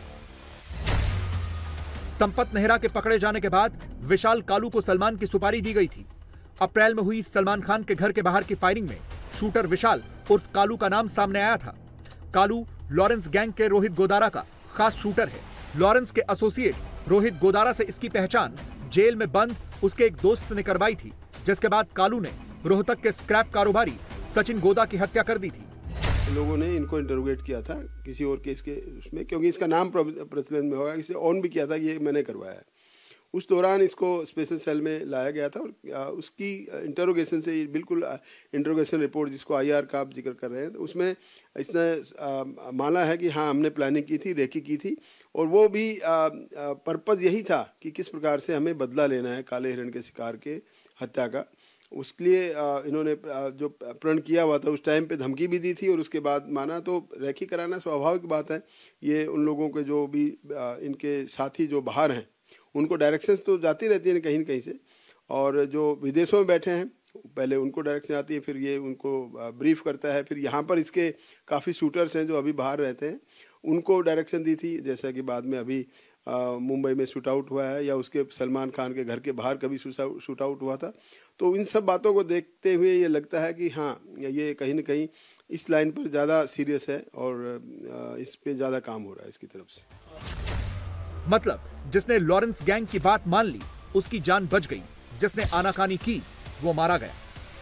संपत नेहरा के पकड़े जाने के बाद विशाल कालू को सलमान की सुपारी दी गई थी। अप्रैल में हुई सलमान खान के घर के बाहर की फायरिंग में शूटर विशाल उर्फ कालू का नाम सामने आया था। कालू लॉरेंस गैंग के रोहित गोदारा का खास शूटर है। लॉरेंस के एसोसिएट रोहित गोदारा से इसकी पहचान जेल में बंद उसके एक दोस्त ने करवाई थी, जिसके बाद कालू ने रोहतक के स्क्रैप कारोबारी सचिन गोदा की हत्या कर दी थी।
लोगों ने इनको इंटरोगेट किया था किसी और केस के उसमें, क्योंकि इसका नाम प्रचलन में होगा, इसे ऑन भी किया था कि ये मैंने करवाया है। उस दौरान इसको स्पेशल सेल में लाया गया था और उसकी इंटरोगेशन से बिल्कुल इंटरोगेशन रिपोर्ट जिसको IR का आप जिक्र कर रहे हैं, तो उसमें इसने माना है कि हाँ हमने प्लानिंग की थी, रेकी की थी और वो भी पर्पज़ यही था कि किस प्रकार से हमें बदला लेना है काले हिरण के शिकार के हत्या का। उसके लिए इन्होंने जो प्रण किया हुआ था उस टाइम पे धमकी भी दी थी और उसके बाद माना। तो रेकी कराना स्वाभाविक बात है। ये उन लोगों के जो भी इनके साथी जो बाहर हैं उनको डायरेक्शंस तो जाती रहती हैं कहीं न कहीं से, और जो विदेशों में बैठे हैं पहले उनको डायरेक्शन आती है, फिर ये उनको ब्रीफ करता है। फिर यहाँ पर इसके काफ़ी शूटर्स हैं जो अभी बाहर रहते हैं, उनको डायरेक्शन दी थी, जैसा कि बाद में अभी मुंबई में शूट आउट हुआ है या उसके सलमान खान के घर के बाहर कभी शूट आउट हुआ था। तो इन सब बातों को देखते हुए ये लगता है कि हाँ ये कहीं न कहीं इस लाइन पर ज़्यादा सीरियस है और इस पे ज़्यादा काम हो रहा है इसकी तरफ से।
मतलब जिसने लॉरेंस गैंग की बात मान ली उसकी जान बच गई, जिसने आनाकानी की वो मारा गया।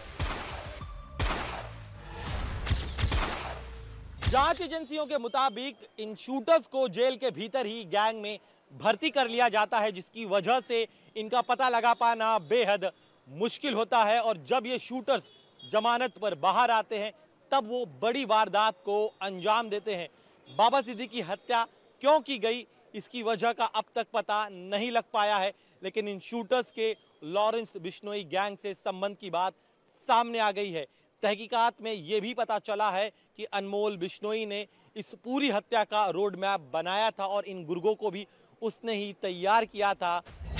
जांच एजेंसियों के मुताबिक इन शूटर्स को जेल के भीतर ही गैंग में भर्ती कर लिया जाता है, जिसकी वजह से इनका पता लगा पाना बेहद मुश्किल होता है। और जब ये शूटर्स जमानत पर बाहर आते हैं तब वो बड़ी वारदात को अंजाम देते हैं। बाबा सिद्दीकी की हत्या क्यों की गई इसकी वजह का अब तक पता नहीं लग पाया है, लेकिन इन शूटर्स के लॉरेंस बिश्नोई गैंग से संबंध की बात सामने आ गई है। तहकीकात में यह भी पता चला है कि अनमोल बिश्नोई ने इस पूरी हत्या का रोड मैप बनाया था और इन गुर्गों को भी उसने ही तैयार किया था।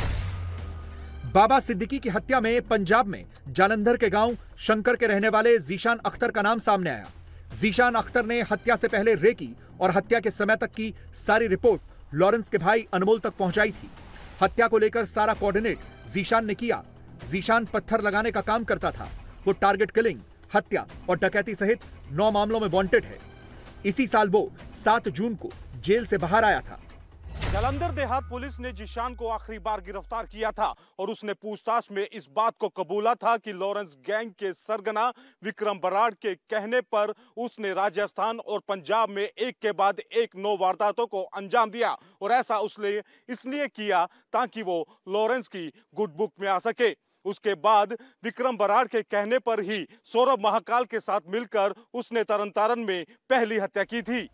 बाबा सिद्दीकी की हत्या में पंजाब में जालंधर के गांव शंकर के रहने वाले जीशान अख्तर का नाम सामने आया। जीशान अख्तर ने हत्या से पहले रेकी और हत्या के समय तक की सारी रिपोर्ट लॉरेंस के भाई अनमोल तक पहुंचाई थी। हत्या को लेकर सारा कोऑर्डिनेट जीशान ने किया। जीशान पत्थर लगाने का काम करता था। वो टारगेट किलिंग, हत्या और डकैती सहित 9 मामलों में वांटेड है। इसी साल वो 7 जून को जेल से बाहर आया था।
जालंधर देहात पुलिस ने जिशान को आखिरी बार गिरफ्तार किया था और उसने पूछताछ में इस बात को कबूला था कि लॉरेंस गैंग के सरगना विक्रम बराड़ के कहने पर उसने राजस्थान और पंजाब में एक के बाद एक 9 वारदातों को अंजाम दिया और ऐसा उसने इसलिए किया ताकि वो लॉरेंस की गुड बुक में आ सके। उसके बाद विक्रम बराड़ के कहने पर ही सौरभ महाकाल के साथ मिलकर उसने तरन में पहली हत्या की थी।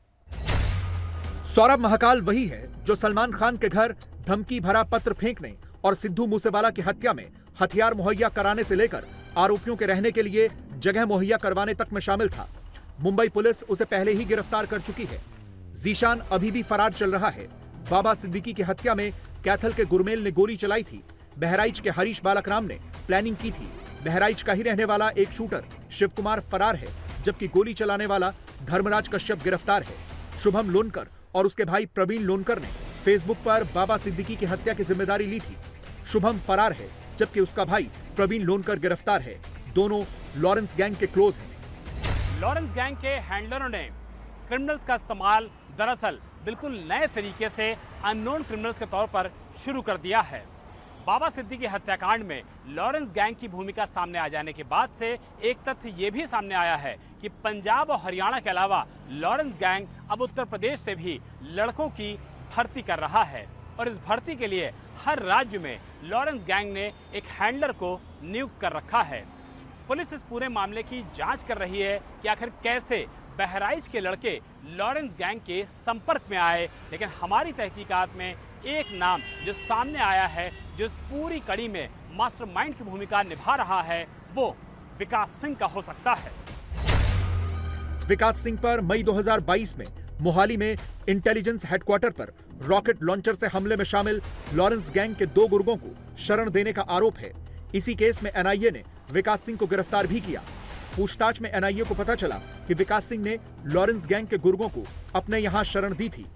सौरभ महाकाल वही है जो सलमान खान के घर धमकी भरा पत्र फेंकने और सिद्धू मूसेवाला की हत्या में हथियार मुहैया कराने से लेकर आरोपियों के रहने के लिए जगह मुहैया करवाने तक में शामिल था। मुंबई पुलिस उसे पहले ही गिरफ्तार कर चुकी है। जीशान अभी भी फरार चल रहा है। बाबा सिद्दीकी की हत्या में कैथल के गुरमेल ने गोली चलाई थी। बहराइच के हरीश बालकराम ने प्लानिंग की थी। बहराइच का ही रहने वाला एक शूटर शिव कुमार फरार है, जबकि गोली चलाने वाला धर्मराज कश्यप गिरफ्तार है। शुभम लोनकर और उसके भाई प्रवीण लोनकर ने फेसबुक पर बाबा सिद्दीकी की हत्या की जिम्मेदारी ली थी। शुभम फरार है जबकि उसका भाई प्रवीण लोनकर गिरफ्तार है। दोनों लॉरेंस गैंग के क्लोज हैं।
लॉरेंस गैंग के हैंडलरों ने क्रिमिनल्स का इस्तेमाल दरअसल बिल्कुल नए तरीके से अननोन क्रिमिनल्स के तौर पर शुरू कर दिया है। बाबा सिद्दीकी हत्याकांड में लॉरेंस गैंग की भूमिका सामने आ जाने के बाद से एक तथ्य ये भी सामने आया है कि पंजाब और हरियाणा के अलावा लॉरेंस गैंग अब उत्तर प्रदेश से भी लड़कों की भर्ती कर रहा है और इस भर्ती के लिए हर राज्य में लॉरेंस गैंग ने एक हैंडलर को नियुक्त कर रखा है। पुलिस इस पूरे मामले की जांच कर रही है कि आखिर कैसे बहराइच के लड़के लॉरेंस गैंग के संपर्क में आए, लेकिन हमारी तहकीकात में एक नाम जो सामने आया है, जो इस पूरी कड़ी में मास्टरमाइंड की भूमिका निभा रहा है, वो विकास सिंह का हो सकता है।
विकास सिंह पर मई 2022 में मोहाली में इंटेलिजेंस हेडक्वार्टर पर रॉकेट लॉन्चर से हमले में शामिल लॉरेंस गैंग के 2 गुर्गों को शरण देने का आरोप है। इसी केस में एनआईए ने विकास सिंह को गिरफ्तार भी किया। पूछताछ में एनआईए को पता चला कि विकास सिंह ने लॉरेंस गैंग के गुर्गों को अपने यहां शरण दी थी।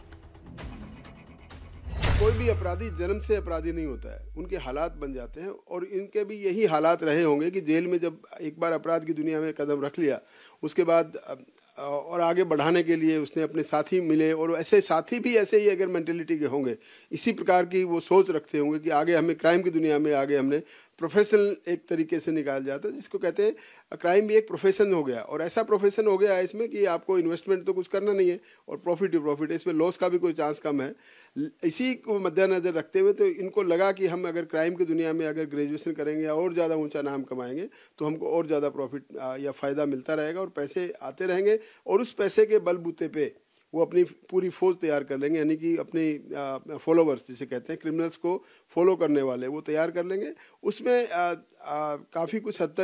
कोई भी अपराधी जन्म से अपराधी नहीं होता है, उनके हालात बन जाते हैं और इनके भी यही हालात रहे होंगे कि जेल में जब एक बार अपराध की दुनिया में कदम रख लिया, उसके बाद और आगे बढ़ाने के लिए उसने अपने साथी मिले और ऐसे साथी भी ऐसे ही अगर मेंटेलिटी के होंगे, इसी प्रकार की वो सोच रखते होंगे कि आगे हमें क्राइम की दुनिया में आगे हमने प्रोफेशनल एक तरीके से निकाल जाता है, जिसको कहते हैं क्राइम भी एक प्रोफेशन हो गया और ऐसा प्रोफेशन हो गया है इसमें कि आपको इन्वेस्टमेंट तो कुछ करना नहीं है और प्रॉफिट ही प्रॉफिट है, इसमें लॉस का भी कोई चांस कम है। इसी को मद्देनजर रखते हुए तो इनको लगा कि हम अगर क्राइम की दुनिया में अगर ग्रेजुएशन करेंगे या और ज़्यादा ऊंचा नाम कमाएंगे तो हमको और ज़्यादा प्रॉफिट या फ़ायदा मिलता रहेगा और पैसे आते रहेंगे और उस पैसे के बलबूते पे वो अपनी पूरी फौज तैयार कर लेंगे, यानी कि अपनी फॉलोवर्स जिसे कहते हैं, क्रिमिनल्स को फॉलो करने वाले वो तैयार कर लेंगे। उसमें काफ़ी कुछ हद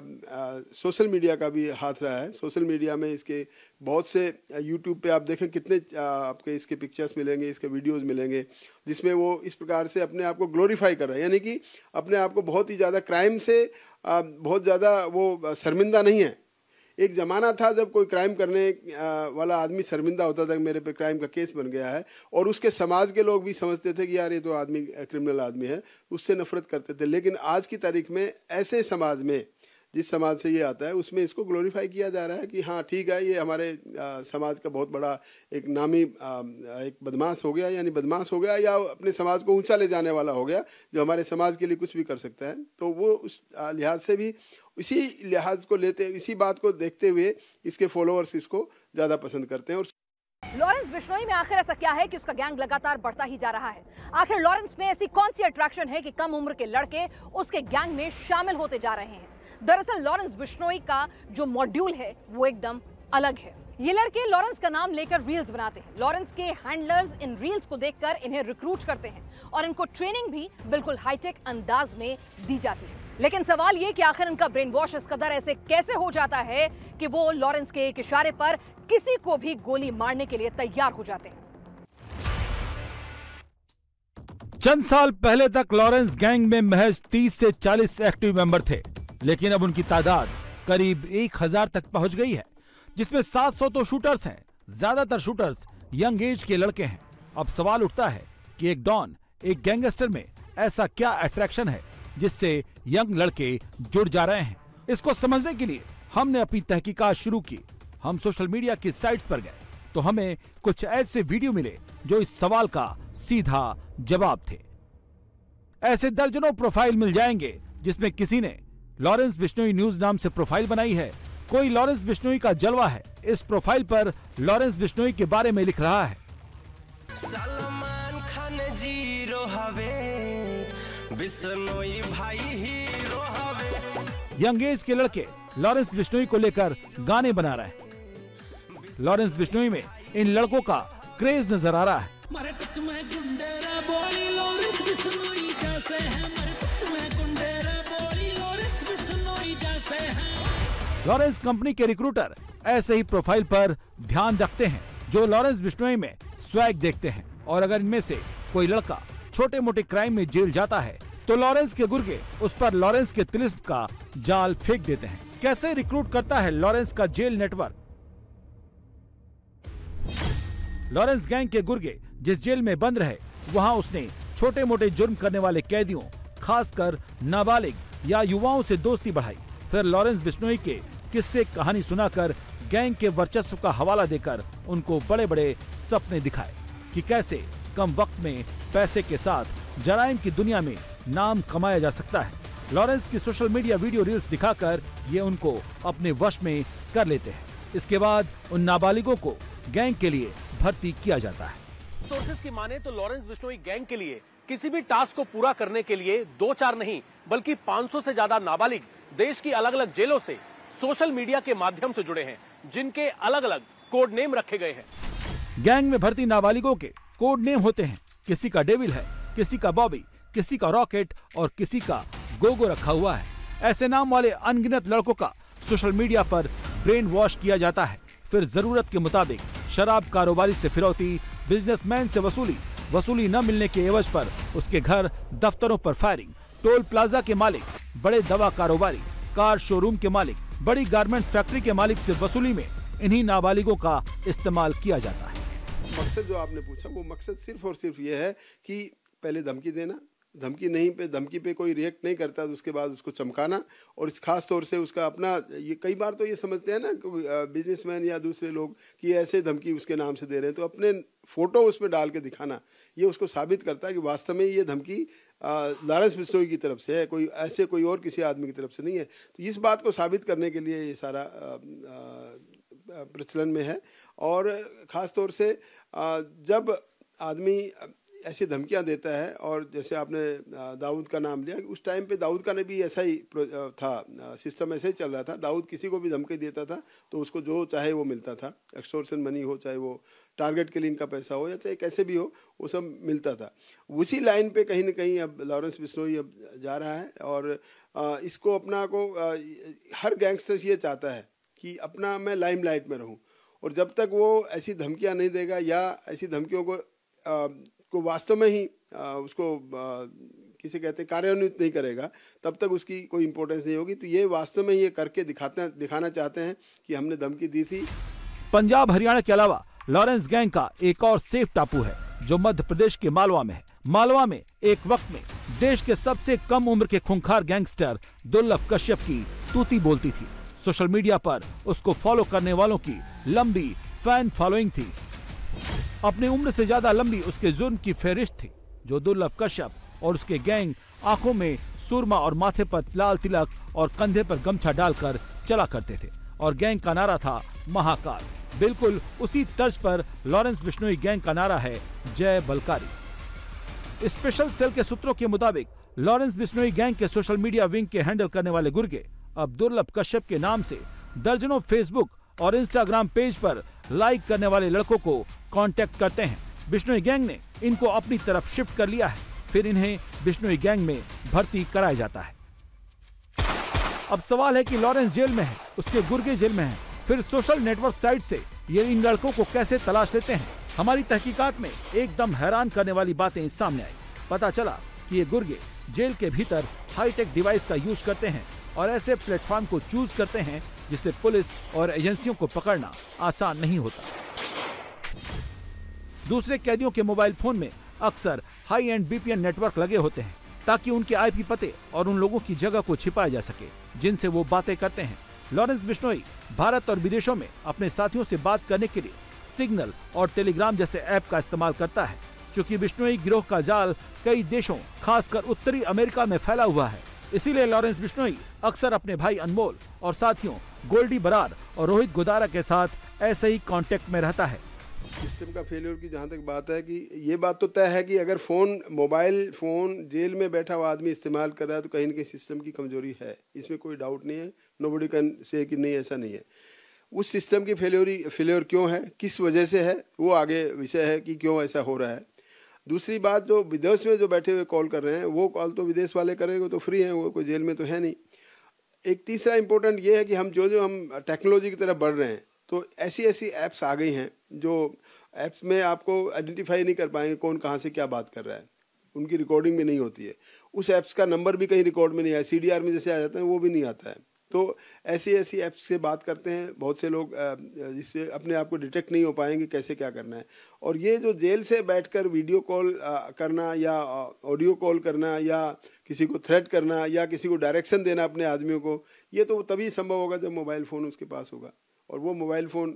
तक सोशल मीडिया का भी हाथ रहा है। सोशल मीडिया में इसके बहुत से यूट्यूब पे आप देखें कितने आपके इसके पिक्चर्स मिलेंगे, इसके वीडियोस मिलेंगे, जिसमें वो इस प्रकार से अपने आप को ग्लोरीफाई कर रहा है, यानी कि अपने आप को बहुत ही ज़्यादा क्राइम से बहुत ज़्यादा वो शर्मिंदा नहीं है। एक ज़माना था जब कोई क्राइम करने वाला आदमी शर्मिंदा होता था कि मेरे पे क्राइम का केस बन गया है और उसके समाज के लोग भी समझते थे कि यार ये तो आदमी क्रिमिनल आदमी है, उससे नफरत करते थे। लेकिन आज की तारीख में ऐसे समाज में, जिस समाज से ये आता है, उसमें इसको ग्लोरीफाई किया जा रहा है कि हाँ ठीक है, ये हमारे समाज का बहुत बड़ा एक नामी एक बदमाश हो गया, यानी बदमाश हो गया या अपने समाज को ऊंचा ले जाने वाला हो गया, जो हमारे समाज के लिए कुछ भी कर सकता है। तो वो उस लिहाज से भी इसी लिहाज को लेते, इसी बात को देखते हुए इसके फॉलोअर्स इसको ज़्यादा पसंद करते हैं। और
लॉरेंस बिश्नोई में आखिर ऐसा क्या है कि उसका गैंग लगातार बढ़ता ही जा रहा है? आखिर लॉरेंस में ऐसी कौन सी अट्रैक्शन है कि कम उम्र के लड़के उसके गैंग में शामिल होते जा रहे हैं? दरअसल लॉरेंस बिश्नोई का जो मॉड्यूल है वो एकदम अलग है। ये लड़के लॉरेंस का नाम लेकर रील्स बनाते हैं। लॉरेंस के हैंडलर्स इन रील्स को देखकर इन्हें रिक्रूट करते हैं और इनको ट्रेनिंग भी बिल्कुल हाईटेक अंदाज में दी जाती है। लेकिन सवाल ये कि आखिर इनका ब्रेन वॉश इस कदर ऐसे कैसे हो जाता है कि वो लॉरेंस के एक इशारे पर किसी को भी गोली मारने के लिए तैयार हो जाते हैं।
चंद साल पहले तक लॉरेंस गैंग में महज 30 से 40 एक्टिव मेंबर थे, लेकिन अब उनकी तादाद करीब 1000 तक पहुंच गई है, जिसमें 700 तो शूटर्स हैं। ज्यादातर शूटर्स यंग एज के लड़के हैं। अब सवाल उठता है कि एक डॉन, एक गैंगस्टर में ऐसा क्या अट्रैक्शन है जिससे यंग लड़के जुड़ जा रहे हैं? इसको समझने के लिए हमने अपनी तहकीकात शुरू की। हम सोशल मीडिया की साइट्स पर गए तो हमें कुछ ऐसे वीडियो मिले जो इस सवाल का सीधा जवाब थे। ऐसे दर्जनों प्रोफाइल मिल जाएंगे जिसमें किसी ने लॉरेंस बिश्नोई न्यूज नाम से प्रोफाइल बनाई है, कोई लॉरेंस बिश्नोई का जलवा है। इस प्रोफाइल पर लॉरेंस बिश्नोई के बारे में लिख रहा है,
सलमान खान जीरो हवे, बिश्नोई भाई हीरो हवे।
यंग एज के लड़के लॉरेंस बिश्नोई को लेकर गाने बना रहे हैं। लॉरेंस बिश्नोई में इन लड़कों का क्रेज नजर आ रहा है। लॉरेंस कंपनी के रिक्रूटर ऐसे ही प्रोफाइल पर ध्यान रखते हैं जो लॉरेंस बिश्नोई में स्वैग देखते हैं, और अगर इनमें से कोई लड़का छोटे मोटे क्राइम में जेल जाता है तो लॉरेंस के गुर्गे उस पर लॉरेंस के तिलिस्म का जाल फेंक देते हैं। कैसे रिक्रूट करता है लॉरेंस का जेल नेटवर्क? लॉरेंस गैंग के गुर्गे जिस जेल में बंद रहे, वहां उसने छोटे मोटे जुर्म करने वाले कैदियों, खासकर नाबालिग या युवाओं से दोस्ती बढ़ाई। फिर लॉरेंस बिश्नोई के किस्से कहानी सुनाकर गैंग के वर्चस्व का हवाला देकर उनको बड़े बड़े सपने दिखाए कि कैसे कम वक्त में पैसे के साथ जराइम की दुनिया में नाम कमाया जा सकता है। लॉरेंस की सोशल मीडिया वीडियो रील्स दिखाकर ये उनको अपने वश में कर लेते हैं। इसके बाद उन नाबालिगों को गैंग के लिए भर्ती किया जाता है।
सोर्सेज की माने तो लॉरेंस बिश्नोई गैंग के लिए किसी भी टास्क को पूरा करने के लिए 2-4 नहीं बल्कि 500 से ज्यादा नाबालिग देश की अलग अलग जेलों से सोशल मीडिया के माध्यम से जुड़े हैं, जिनके अलग अलग कोड नेम रखे गए हैं।
गैंग में भर्ती नाबालिगों के कोड नेम होते हैं। किसी का डेविल है, किसी का बॉबी, किसी का रॉकेट और किसी का गोगो रखा हुआ है। ऐसे नाम वाले अनगिनत लड़कों का सोशल मीडिया पर ब्रेन वॉश किया जाता है। फिर जरूरत के मुताबिक शराब कारोबारी से फिरौती, बिजनेसमैन से वसूली न मिलने के एवज पर उसके घर दफ्तरों पर फायरिंग, टोल प्लाजा के मालिक, बड़े दवा कारोबारी, कार शोरूम के मालिक, बड़ी गारमेंट्स फैक्ट्री के मालिक से वसूली में इन्हीं नाबालिगों का इस्तेमाल किया जाता है।
मकसद जो आपने पूछा वो मकसद सिर्फ और सिर्फ ये है कि पहले धमकी देना, धमकी पे कोई रिएक्ट नहीं करता तो उसके बाद उसको चमकाना, और इस खास तौर से उसका अपना ये कई बार तो ये समझते हैं ना बिजनेसमैन या दूसरे लोग कि ऐसे धमकी उसके नाम से दे रहे हैं, तो अपने फोटो उसमें डाल के दिखाना ये उसको साबित करता है कि वास्तव में ये धमकी लॉरेंस बिश्नोई की तरफ से है, कोई और किसी आदमी की तरफ से नहीं है। तो इस बात को साबित करने के लिए ये सारा प्रचलन में है। और ख़ास तौर से जब आदमी ऐसी धमकियां देता है, और जैसे आपने दाऊद का नाम लिया, उस टाइम पे दाऊद का ने भी ऐसा ही था, सिस्टम ऐसे ही चल रहा था। दाऊद किसी को भी धमकी देता था तो उसको जो चाहे वो मिलता था, एक्सटॉर्शन मनी हो, चाहे वो टारगेट किलिंग का पैसा हो या चाहे कैसे भी हो, वो सब मिलता था। उसी लाइन पे कहीं ना कहीं अब लॉरेंस बिश्नोई अब जा रहा है, और इसको अपना को हर गैंगस्टर ये चाहता है कि अपना मैं लाइमलाइट में रहूं, और जब तक वो ऐसी धमकियां नहीं देगा या ऐसी धमकियों को वास्तव में ही उसको किसे कहते हैं कार्यान्वित नहीं करेगा, तब तक उसकी कोई इंपॉर्टेंस नहीं होगी। तो ये वास्तव में ये करके दिखाना चाहते हैं कि हमने धमकी दी थी।
पंजाब हरियाणा के अलावा लॉरेंस गैंग का एक और सेफ टापू है जो मध्य प्रदेश के मालवा में है। मालवा में एक वक्त में देश के सबसे कम उम्र के खूंखार गैंगस्टर दुर्लभ कश्यप की तूती बोलती थी। सोशल मीडिया पर उसको फॉलो करने वालों की लंबी फैन फॉलोइंग थी। अपनी उम्र से ज्यादा लंबी उसके जुर्म की फहरिस्त थी, जो दुर्लभ कश्यप और उसके गैंग आंखों में सुरमा और माथे पर लाल तिलक और कंधे पर गमछा डालकर चला करते थे, और गैंग का नारा था महाकाल। बिल्कुल उसी तर्ज पर लॉरेंस बिश्नोई गैंग का नारा है जय बलकारी। स्पेशल सेल के सूत्रों के मुताबिक लॉरेंस बिश्नोई गैंग के सोशल मीडिया विंग के हैंडल करने वाले गुर्गे अब दुर्लभ कश्यप के नाम से दर्जनों फेसबुक और इंस्टाग्राम पेज पर लाइक करने वाले लड़कों को कांटेक्ट करते हैं। बिश्नोई गैंग ने इनको अपनी तरफ शिफ्ट कर लिया है, फिर इन्हें बिश्नोई गैंग में भर्ती कराया जाता है। अब सवाल है कि लॉरेंस जेल में है, उसके गुर्गे जेल में है, फिर सोशल नेटवर्क साइट से ये इन लड़कों को कैसे तलाश लेते हैं। हमारी तहकीकात में एकदम हैरान करने वाली बातें सामने आई। पता चला कि ये गुर्गे जेल के भीतर हाईटेक डिवाइस का यूज करते हैं और ऐसे प्लेटफॉर्म को चूज करते हैं जिससे पुलिस और एजेंसियों को पकड़ना आसान नहीं होता। दूसरे कैदियों के मोबाइल फोन में अक्सर हाई एंड बीपीएन नेटवर्क लगे होते हैं ताकि उनके आईपी पते और उन लोगों की जगह को छिपाया जा सके जिनसे वो बातें करते हैं। लॉरेंस बिश्नोई भारत और विदेशों में अपने साथियों से बात करने के लिए सिग्नल और टेलीग्राम जैसे ऐप का इस्तेमाल करता है। क्योंकि बिश्नोई गिरोह का जाल कई देशों खासकर उत्तरी अमेरिका में फैला हुआ है, इसीलिए लॉरेंस बिश्नोई अक्सर अपने भाई अनमोल और साथियों गोल्डी बरार और रोहित गोदारा के साथ ऐसे ही कांटेक्ट में रहता है।
सिस्टम का फेलियर की जहाँ तक बात है कि ये बात तो तय है कि अगर मोबाइल फोन जेल में बैठा हुआ आदमी इस्तेमाल कर रहा है तो कहीं न कहीं सिस्टम की कमजोरी है, इसमें कोई डाउट नहीं है। नोबडी कैन से कि नहीं, ऐसा नहीं है। उस सिस्टम की फेलियर क्यों है, किस वजह से है, वो आगे विषय है कि क्यों ऐसा हो रहा है। दूसरी बात, जो विदेश में जो बैठे हुए कॉल कर रहे हैं वो कॉल तो विदेश वाले करेंगे तो फ्री हैं, वो कोई जेल में तो है नहीं। एक तीसरा इम्पोर्टेंट ये है कि हम जो हम टेक्नोलॉजी की तरफ बढ़ रहे हैं तो ऐसी ऐप्स आ गई हैं जो ऐप्स में आपको आइडेंटिफाई नहीं कर पाएंगे कौन कहाँ से क्या बात कर रहा है, उनकी रिकॉर्डिंग भी नहीं होती है। उस ऐप्स का नंबर भी कहीं रिकॉर्ड में नहीं आया, CDR में जैसे आ जाता है वो भी नहीं आता है। तो ऐसी ऐप्स से बात करते हैं बहुत से लोग, जिससे अपने आप को डिटेक्ट नहीं हो पाएंगे कैसे क्या करना है। और ये जो जेल से बैठकर वीडियो कॉल करना या ऑडियो कॉल करना या किसी को थ्रेट करना या किसी को डायरेक्शन देना अपने आदमियों को, ये तो तभी संभव होगा जब मोबाइल फ़ोन उसके पास होगा। और वो मोबाइल फ़ोन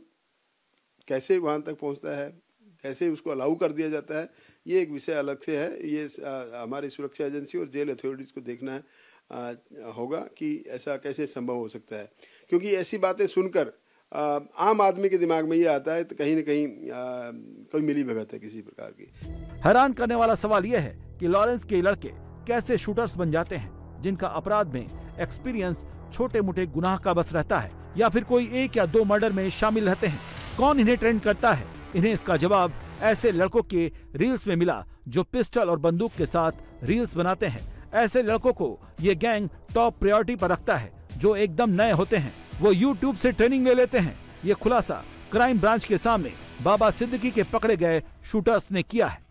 कैसे वहाँ तक पहुँचता है, कैसे उसको अलाउ कर दिया जाता है, ये एक विषय अलग से है। ये हमारी सुरक्षा एजेंसी और जेल अथॉरिटीज़ को देखना है होगा कि ऐसा कैसे संभव हो सकता है, क्योंकि ऐसी बातें सुनकर आम आदमी के दिमाग में ये आता है तो कहीं न कहीं कोई मिली भगत है किसी प्रकार की।
हैरान करने वाला सवाल यह है कि लॉरेंस के लड़के कैसे शूटर्स बन जाते हैं, जिनका अपराध में एक्सपीरियंस छोटे मोटे गुनाह का बस रहता है, या फिर कोई 1 या 2 मर्डर में शामिल रहते हैं। कौन इन्हें ट्रेंड करता है? इन्हें इसका जवाब ऐसे लड़कों के रील्स में मिला जो पिस्टल और बंदूक के साथ रील्स बनाते हैं। ऐसे लड़कों को ये गैंग टॉप प्रायोरिटी पर रखता है जो एकदम नए होते हैं। वो YouTube से ट्रेनिंग ले लेते हैं। ये खुलासा क्राइम ब्रांच के सामने बाबा सिद्दीकी के पकड़े गए शूटर्स ने किया है।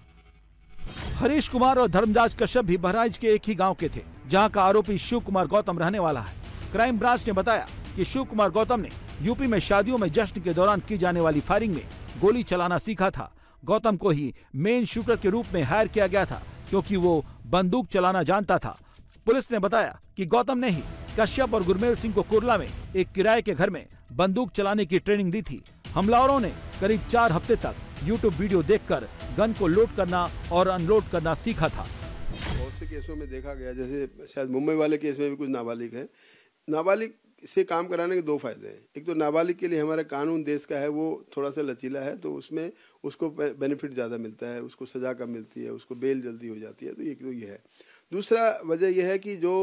हरीश कुमार और धर्मराज कश्यप भी बहराइच के एक ही गांव के थे, जहां का आरोपी शिव कुमार गौतम रहने वाला है। क्राइम ब्रांच ने बताया कि शिव कुमार गौतम ने यूपी में शादियों में जश्न के दौरान की जाने वाली फायरिंग में गोली चलाना सीखा था। गौतम को ही मेन शूटर के रूप में हायर किया गया था, क्योंकि वो बंदूक चलाना जानता था। पुलिस ने बताया कि गौतम ने ही कश्यप और गुरमेल सिंह को कुर्ला में एक किराए के घर में बंदूक चलाने की ट्रेनिंग दी थी। हमलावरों ने करीब 4 हफ्ते तक YouTube वीडियो देखकर गन को लोड करना और अनलोड करना सीखा था।
बहुत से केसों में देखा गया, जैसे शायद मुंबई वाले केस में भी कुछ नाबालिग है। नाबालिग से काम कराने के 2 फायदे हैं। एक तो नाबालिग के लिए हमारा कानून देश का है वो थोड़ा सा लचीला है, तो उसमें उसको बेनिफिट ज़्यादा मिलता है, उसको सज़ा कम मिलती है, उसको बेल जल्दी हो जाती है। तो ये है। दूसरा वजह यह है कि जो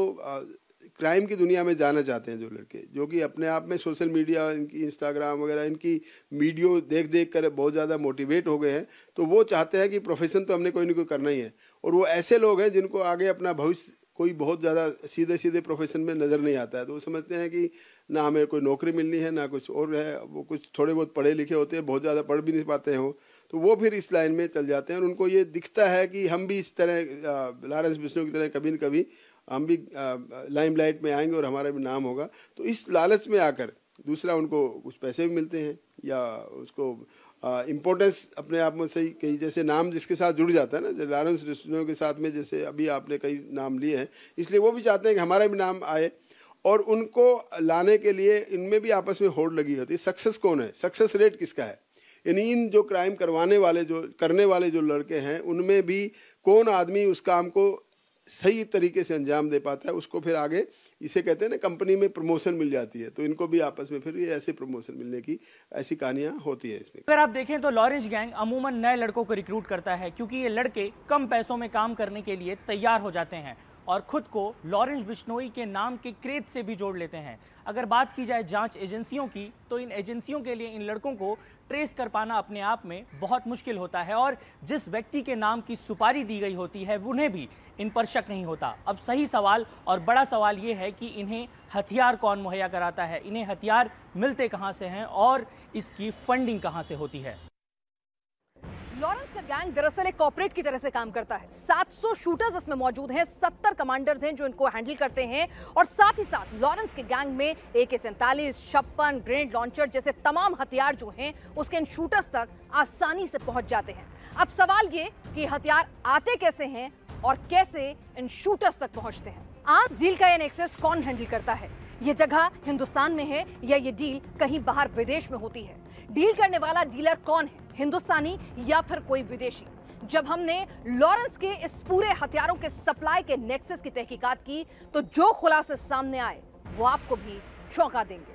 क्राइम की दुनिया में जाना चाहते हैं जो लड़के, जो कि अपने आप में सोशल मीडिया, इनकी इंस्टाग्राम वगैरह इनकी वीडियो देख कर बहुत ज़्यादा मोटिवेट हो गए हैं, तो वो चाहते हैं कि प्रोफेशन तो हमने कोई ना कोई करना ही है। और वो ऐसे लोग हैं जिनको आगे अपना भविष्य कोई बहुत ज़्यादा सीधे प्रोफेशन में नज़र नहीं आता है, तो वो समझते हैं कि ना हमें कोई नौकरी मिलनी है ना कुछ और है। वो कुछ थोड़े बहुत पढ़े लिखे होते हैं, बहुत ज़्यादा पढ़ भी नहीं पाते हो, तो वो फिर इस लाइन में चल जाते हैं। और उनको ये दिखता है कि हम भी इस तरह लॉरेंस बिश्नोई की तरह कभी न कभी हम भी लाइमलाइट में आएंगे और हमारा भी नाम होगा। तो इस लालच में आकर दूसरा उनको कुछ पैसे भी मिलते हैं या उसको इम्पोर्टेंस अपने आप में सही कहीं, जैसे नाम जिसके साथ जुड़ जाता है ना, जैसे लॉरेंस बिश्नोई के साथ में जैसे अभी आपने कई नाम लिए हैं, इसलिए वो भी चाहते हैं कि हमारा भी नाम आए। और उनको लाने के लिए इनमें भी आपस में होड़ लगी होती है। सक्सेस कौन है, सक्सेस रेट किसका है, यानी इन जो क्राइम करने वाले जो लड़के हैं उनमें भी कौन आदमी उस काम को सही तरीके से अंजाम दे पाता है, उसको फिर आगे इसे कहते हैं ना कंपनी में प्रमोशन मिल जाती है। तो इनको भी आपस में फिर ये ऐसे प्रमोशन मिलने की ऐसी कहानियां होती है इसमें।
अगर आप देखें तो लॉरेंस गैंग अमूमन नए लड़कों को रिक्रूट करता है, क्योंकि ये लड़के कम पैसों में काम करने के लिए तैयार हो जाते हैं और खुद को लॉरेंस बिश्नोई के नाम के क्रेज से भी जोड़ लेते हैं। अगर बात की जाए जांच एजेंसियों की, तो इन एजेंसियों के लिए इन लड़कों को ट्रेस कर पाना अपने आप में बहुत मुश्किल होता है, और जिस व्यक्ति के नाम की सुपारी दी गई होती है उन्हें भी इन पर शक नहीं होता। अब सही सवाल और बड़ा सवाल ये है कि इन्हें हथियार कौन मुहैया कराता है, इन्हें हथियार मिलते कहां से हैं और इसकी फंडिंग कहां से होती है।
लॉरेंस का गैंग दरअसल एक कॉर्पोरेट की तरह से काम करता है। 700 शूटर्स इसमें मौजूद हैं, 70 कमांडर्स हैं जो इनको हैंडल करते हैं, और साथ ही साथ लॉरेंस के गैंग में AK-47, 56, ग्रेनेड लॉन्चर जैसे तमाम हथियार जो हैं उसके इन शूटर्स तक आसानी से पहुंच जाते हैं। अब सवाल ये कि हथियार आते कैसे हैं और कैसे इन शूटर्स तक पहुंचते हैं। आज डील का ये नेक्सस कौन हैंडल करता है? ये जगह हिंदुस्तान में है या ये डील कहीं बाहर विदेश में होती है? डील करने वाला डीलर कौन है, हिंदुस्तानी या फिर कोई विदेशी? जब हमने लॉरेंस के इस पूरे हथियारों के सप्लाई के नेक्सस की तहकीकात की, तो जो खुलासे सामने आए वो आपको भी चौंका देंगे।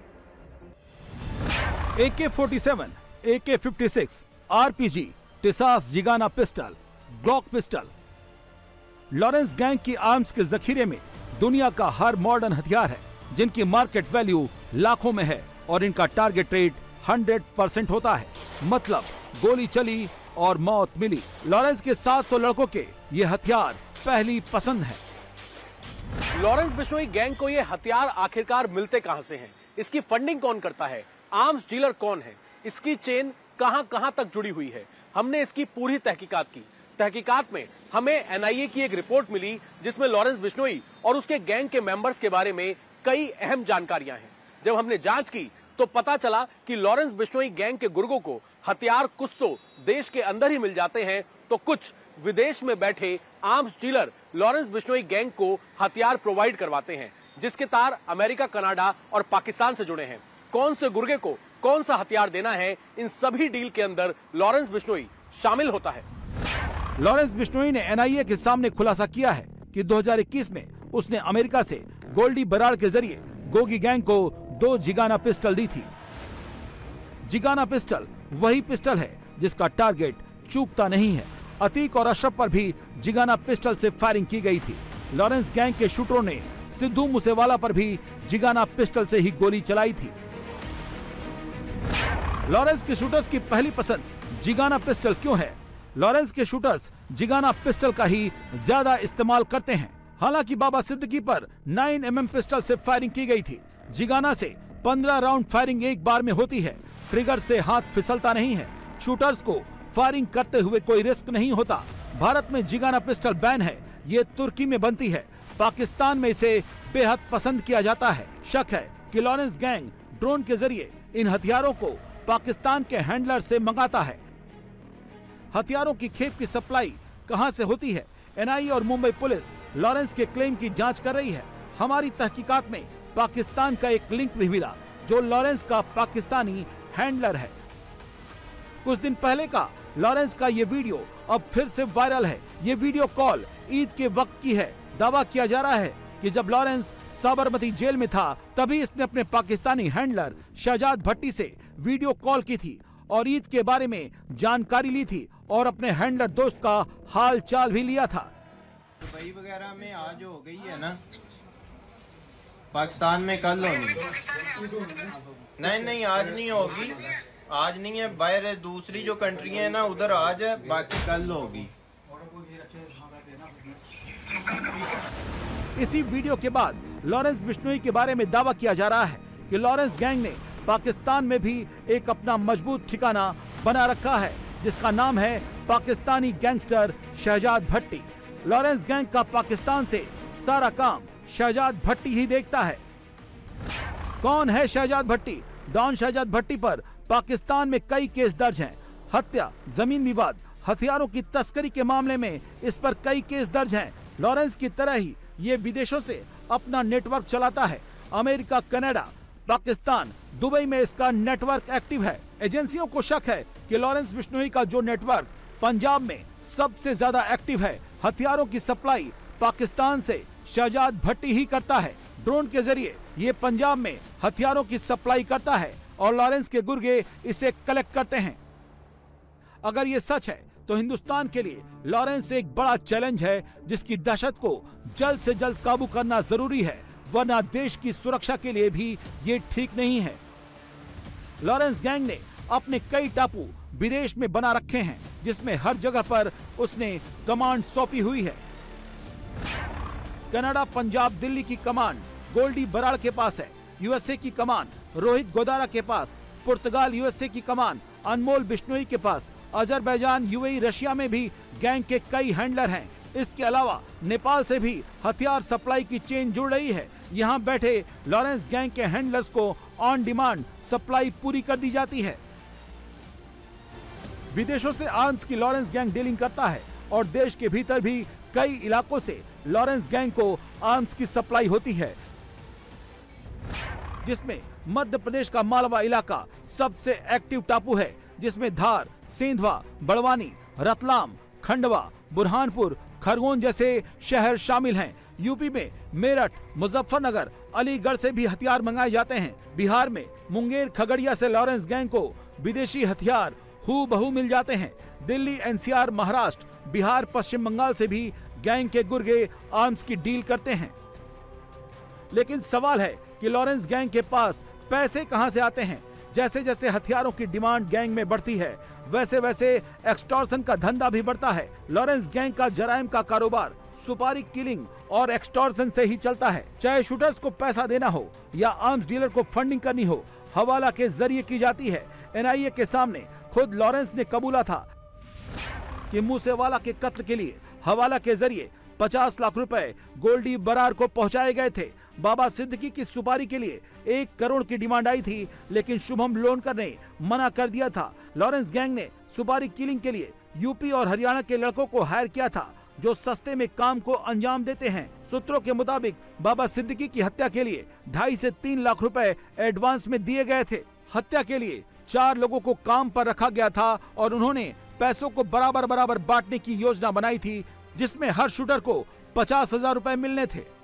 AK-47, AK-56, RPG, Tisas Zigana pistol, Glock pistol. Lawrence gang की आर्म्स के जखीरे में दुनिया का हर मॉडर्न हथियार है, जिनकी मार्केट वैल्यू लाखों में है, और इनका टारगेट रेट 100% होता है। मतलब गोली चली और मौत मिली। लॉरेंस के 700 लड़कों के ये हथियार पहली पसंद है।
लॉरेंस बिश्नोई गैंग को ये हथियार आखिरकार मिलते कहां से हैं? इसकी फंडिंग कौन करता है? आर्म्स डीलर कौन है? इसकी चेन कहां तक जुड़ी हुई है? हमने इसकी पूरी तहकीकात की। तहकीकात में हमें NIA की एक रिपोर्ट मिली जिसमें लॉरेंस बिश्नोई और उसके गैंग के मेंबर्स के बारे में कई अहम जानकारियां हैं। जब हमने जांच की तो पता चला कि लॉरेंस बिश्नोई गैंग के गुर्गों को हथियार कुछ तो देश के अंदर ही मिल जाते हैं, तो कुछ विदेश में बैठे arms dealer Lawrence Bishnoi gang को हथियार प्रोवाइड करवाते हैं, जिसके तार अमेरिका, कनाडा और पाकिस्तान से जुड़े हैं। कौन से गुर्गे को कौन सा हथियार देना है, इन सभी डील के अंदर लॉरेंस बिश्नोई शामिल होता है।
लॉरेंस बिश्नोई ने एनआईए के सामने खुलासा किया है कि 2021 में उसने अमेरिका से गोल्डी बराड़ के जरिए गोगी गैंग को 2 जिगाना पिस्टल दी थी। जिगाना पिस्टल वही पिस्टल है जिसका टारगेट चूकता नहीं है। अतीक और अशरफ पर भी जिगाना पिस्टल से फायरिंग की गई थी। लॉरेंस गैंग के शूटरों ने सिद्धू मूसेवाला पर भी जिगाना पिस्टल से ही गोली चलाई थी। लॉरेंस के शूटर्स की पहली पसंद जिगाना पिस्टल क्यों है? लॉरेंस के शूटर्स जिगाना पिस्टल का ही ज्यादा इस्तेमाल करते हैं। हालांकि बाबा सिद्दीकी पर 9mm पिस्टल से फायरिंग की गई थी। जिगाना से 15 राउंड फायरिंग एक बार में होती है। ट्रिगर से हाथ फिसलता नहीं है। शूटर्स को फायरिंग करते हुए कोई रिस्क नहीं होता। भारत में जिगाना पिस्टल बैन है। ये तुर्की में बनती है। पाकिस्तान में इसे बेहद पसंद किया जाता है। शक है कि लॉरेंस गैंग ड्रोन के जरिए इन हथियारों को पाकिस्तान के हैंडलर से मंगाता है। हथियारों की खेप की सप्लाई कहां से होती है? एनआईए और मुंबई पुलिस लॉरेंस के क्लेम की जांच कर रही है। हमारी तहकीकात में पाकिस्तान का एक लिंक भी मिला जो लॉरेंस का पाकिस्तानी हैंडलर है। कुछ दिन पहले का लॉरेंस का ये वीडियो अब फिर से वायरल है। ये वीडियो कॉल ईद के वक्त की है। दावा किया जा रहा है कि जब लॉरेंस साबरमती जेल में था तभी इसने अपने पाकिस्तानी हैंडलर शहजाद भट्टी से वीडियो कॉल की थी और ईद के बारे में जानकारी ली थी और अपने हैंडलर दोस्त का हाल चाल भी लिया था।
दुबई वगैरह में आज हो गई है ना, पाकिस्तान में कल होनी। नहीं आज नहीं होगी, आज नहीं है। बाहर दूसरी जो कंट्री है ना उधर आज है, बाकी कल होगी।
इसी वीडियो के बाद लॉरेंस बिश्नोई के बारे में दावा किया जा रहा है कि लॉरेंस गैंग ने पाकिस्तान में भी एक अपना मजबूत ठिकाना बना रखा है जिसका नाम है Pakistani gangster Shahzad Bhatti. Lawrence gang का पाकिस्तान से सारा काम शहजाद भट्टी ही देखता है। कौन है शहजाद भट्टी? डॉन शहजाद भट्टी पर पाकिस्तान में कई केस दर्ज हैं। हत्या, जमीन विवाद, हथियारों की तस्करी के मामले में इस पर कई केस दर्ज हैं। लॉरेंस की तरह ही ये विदेशों से अपना नेटवर्क चलाता है। अमेरिका, कनाडा, पाकिस्तान, दुबई में इसका नेटवर्क एक्टिव है। एजेंसियों को शक है कि लॉरेंस बिश्नोई का जो नेटवर्क पंजाब में सबसे ज्यादा एक्टिव है, हथियारों की सप्लाई पाकिस्तान से शहजाद भट्टी ही करता है। ड्रोन के जरिए ये पंजाब में हथियारों की सप्लाई करता है और लॉरेंस के गुर्गे इसे कलेक्ट करते हैं। अगर ये सच है तो हिंदुस्तान के लिए लॉरेंस एक बड़ा चैलेंज है जिसकी दहशत को जल्द से जल्द काबू करना जरूरी है, वरना देश की सुरक्षा के लिए भी ये ठीक नहीं है। लॉरेंस गैंग ने अपने कई टापू विदेश में बना रखे हैं जिसमें हर जगह पर उसने कमांड सौंपी हुई है। कनाडा, पंजाब, दिल्ली की कमांड गोल्डी बराड़ के पास है। यूएसए की कमान रोहित गोदारा के पास। पुर्तगाल, यूएसए की कमान अनमोल बिश्नोई के पास। अजरबैजान, यूएई, रशिया में भी गैंग के कई हैंडलर हैं। इसके अलावा नेपाल से भी हथियार सप्लाई की चेन जुड़ रही है। यहाँ बैठे लॉरेंस गैंग के हैंडलर्स को ऑन डिमांड सप्लाई पूरी कर दी जाती है। विदेशों से आर्म्स की लॉरेंस गैंग डीलिंग करता है और देश के भीतर भी कई इलाकों से लॉरेंस गैंग को आर्म्स की सप्लाई होती है, जिसमें मध्य प्रदेश का मालवा इलाका सबसे एक्टिव टापू है, जिसमें धार, सेंधवा, बड़वानी, रतलाम, खंडवा, बुरहानपुर, खरगोन जैसे शहर शामिल हैं। यूपी में मेरठ, मुजफ्फरनगर, अलीगढ़ से भी हथियार मंगाए जाते हैं। बिहार में मुंगेर, खगड़िया से लॉरेंस गैंग को विदेशी हथियार हूबहू मिल जाते हैं। दिल्ली, एनसीआर, महाराष्ट्र, बिहार, पश्चिम बंगाल से भी गैंग के गुर्गे आर्म्स की डील करते हैं। लेकिन सवाल है कि लॉरेंस गैंग के पास पैसे कहां से आते हैं? जैसे जैसे हथियारों की डिमांड गैंग में बढ़ती है, वैसे वैसे एक्सटॉर्शन का धंधा भी बढ़ता है। लॉरेंस गैंग का जराइम का कारोबार सुपारी किलिंग और एक्सटॉर्शन से ही चलता है। चाहे शूटर्स को पैसा देना हो या आर्म्स डीलर को फंडिंग करनी हो, हवाला के जरिए की जाती है। एनआईए के सामने खुद लॉरेंस ने कबूला था कि मूसेवाला के कत्ल के लिए हवाला के जरिए 50 लाख रुपए गोल्डी बराड़ को पहुंचाए गए थे। बाबा सिद्दीकी की सुपारी के लिए 1 करोड़ की डिमांड आई थी, लेकिन शुभम लोनकर ने मना कर दिया था। लॉरेंस गैंग ने सुपारी किलिंग के लिए यूपी और हरियाणा के लड़कों को हायर किया था, जो सस्ते में काम को अंजाम देते हैं। सूत्रों के मुताबिक बाबा सिद्दीकी की हत्या के लिए 2.5 से 3 लाख रुपए एडवांस में दिए गए थे। हत्या के लिए 4 लोगों को काम पर रखा गया था और उन्होंने पैसों को बराबर बांटने की योजना बनाई थी, जिसमें हर शूटर को 50,000 रुपए मिलने थे।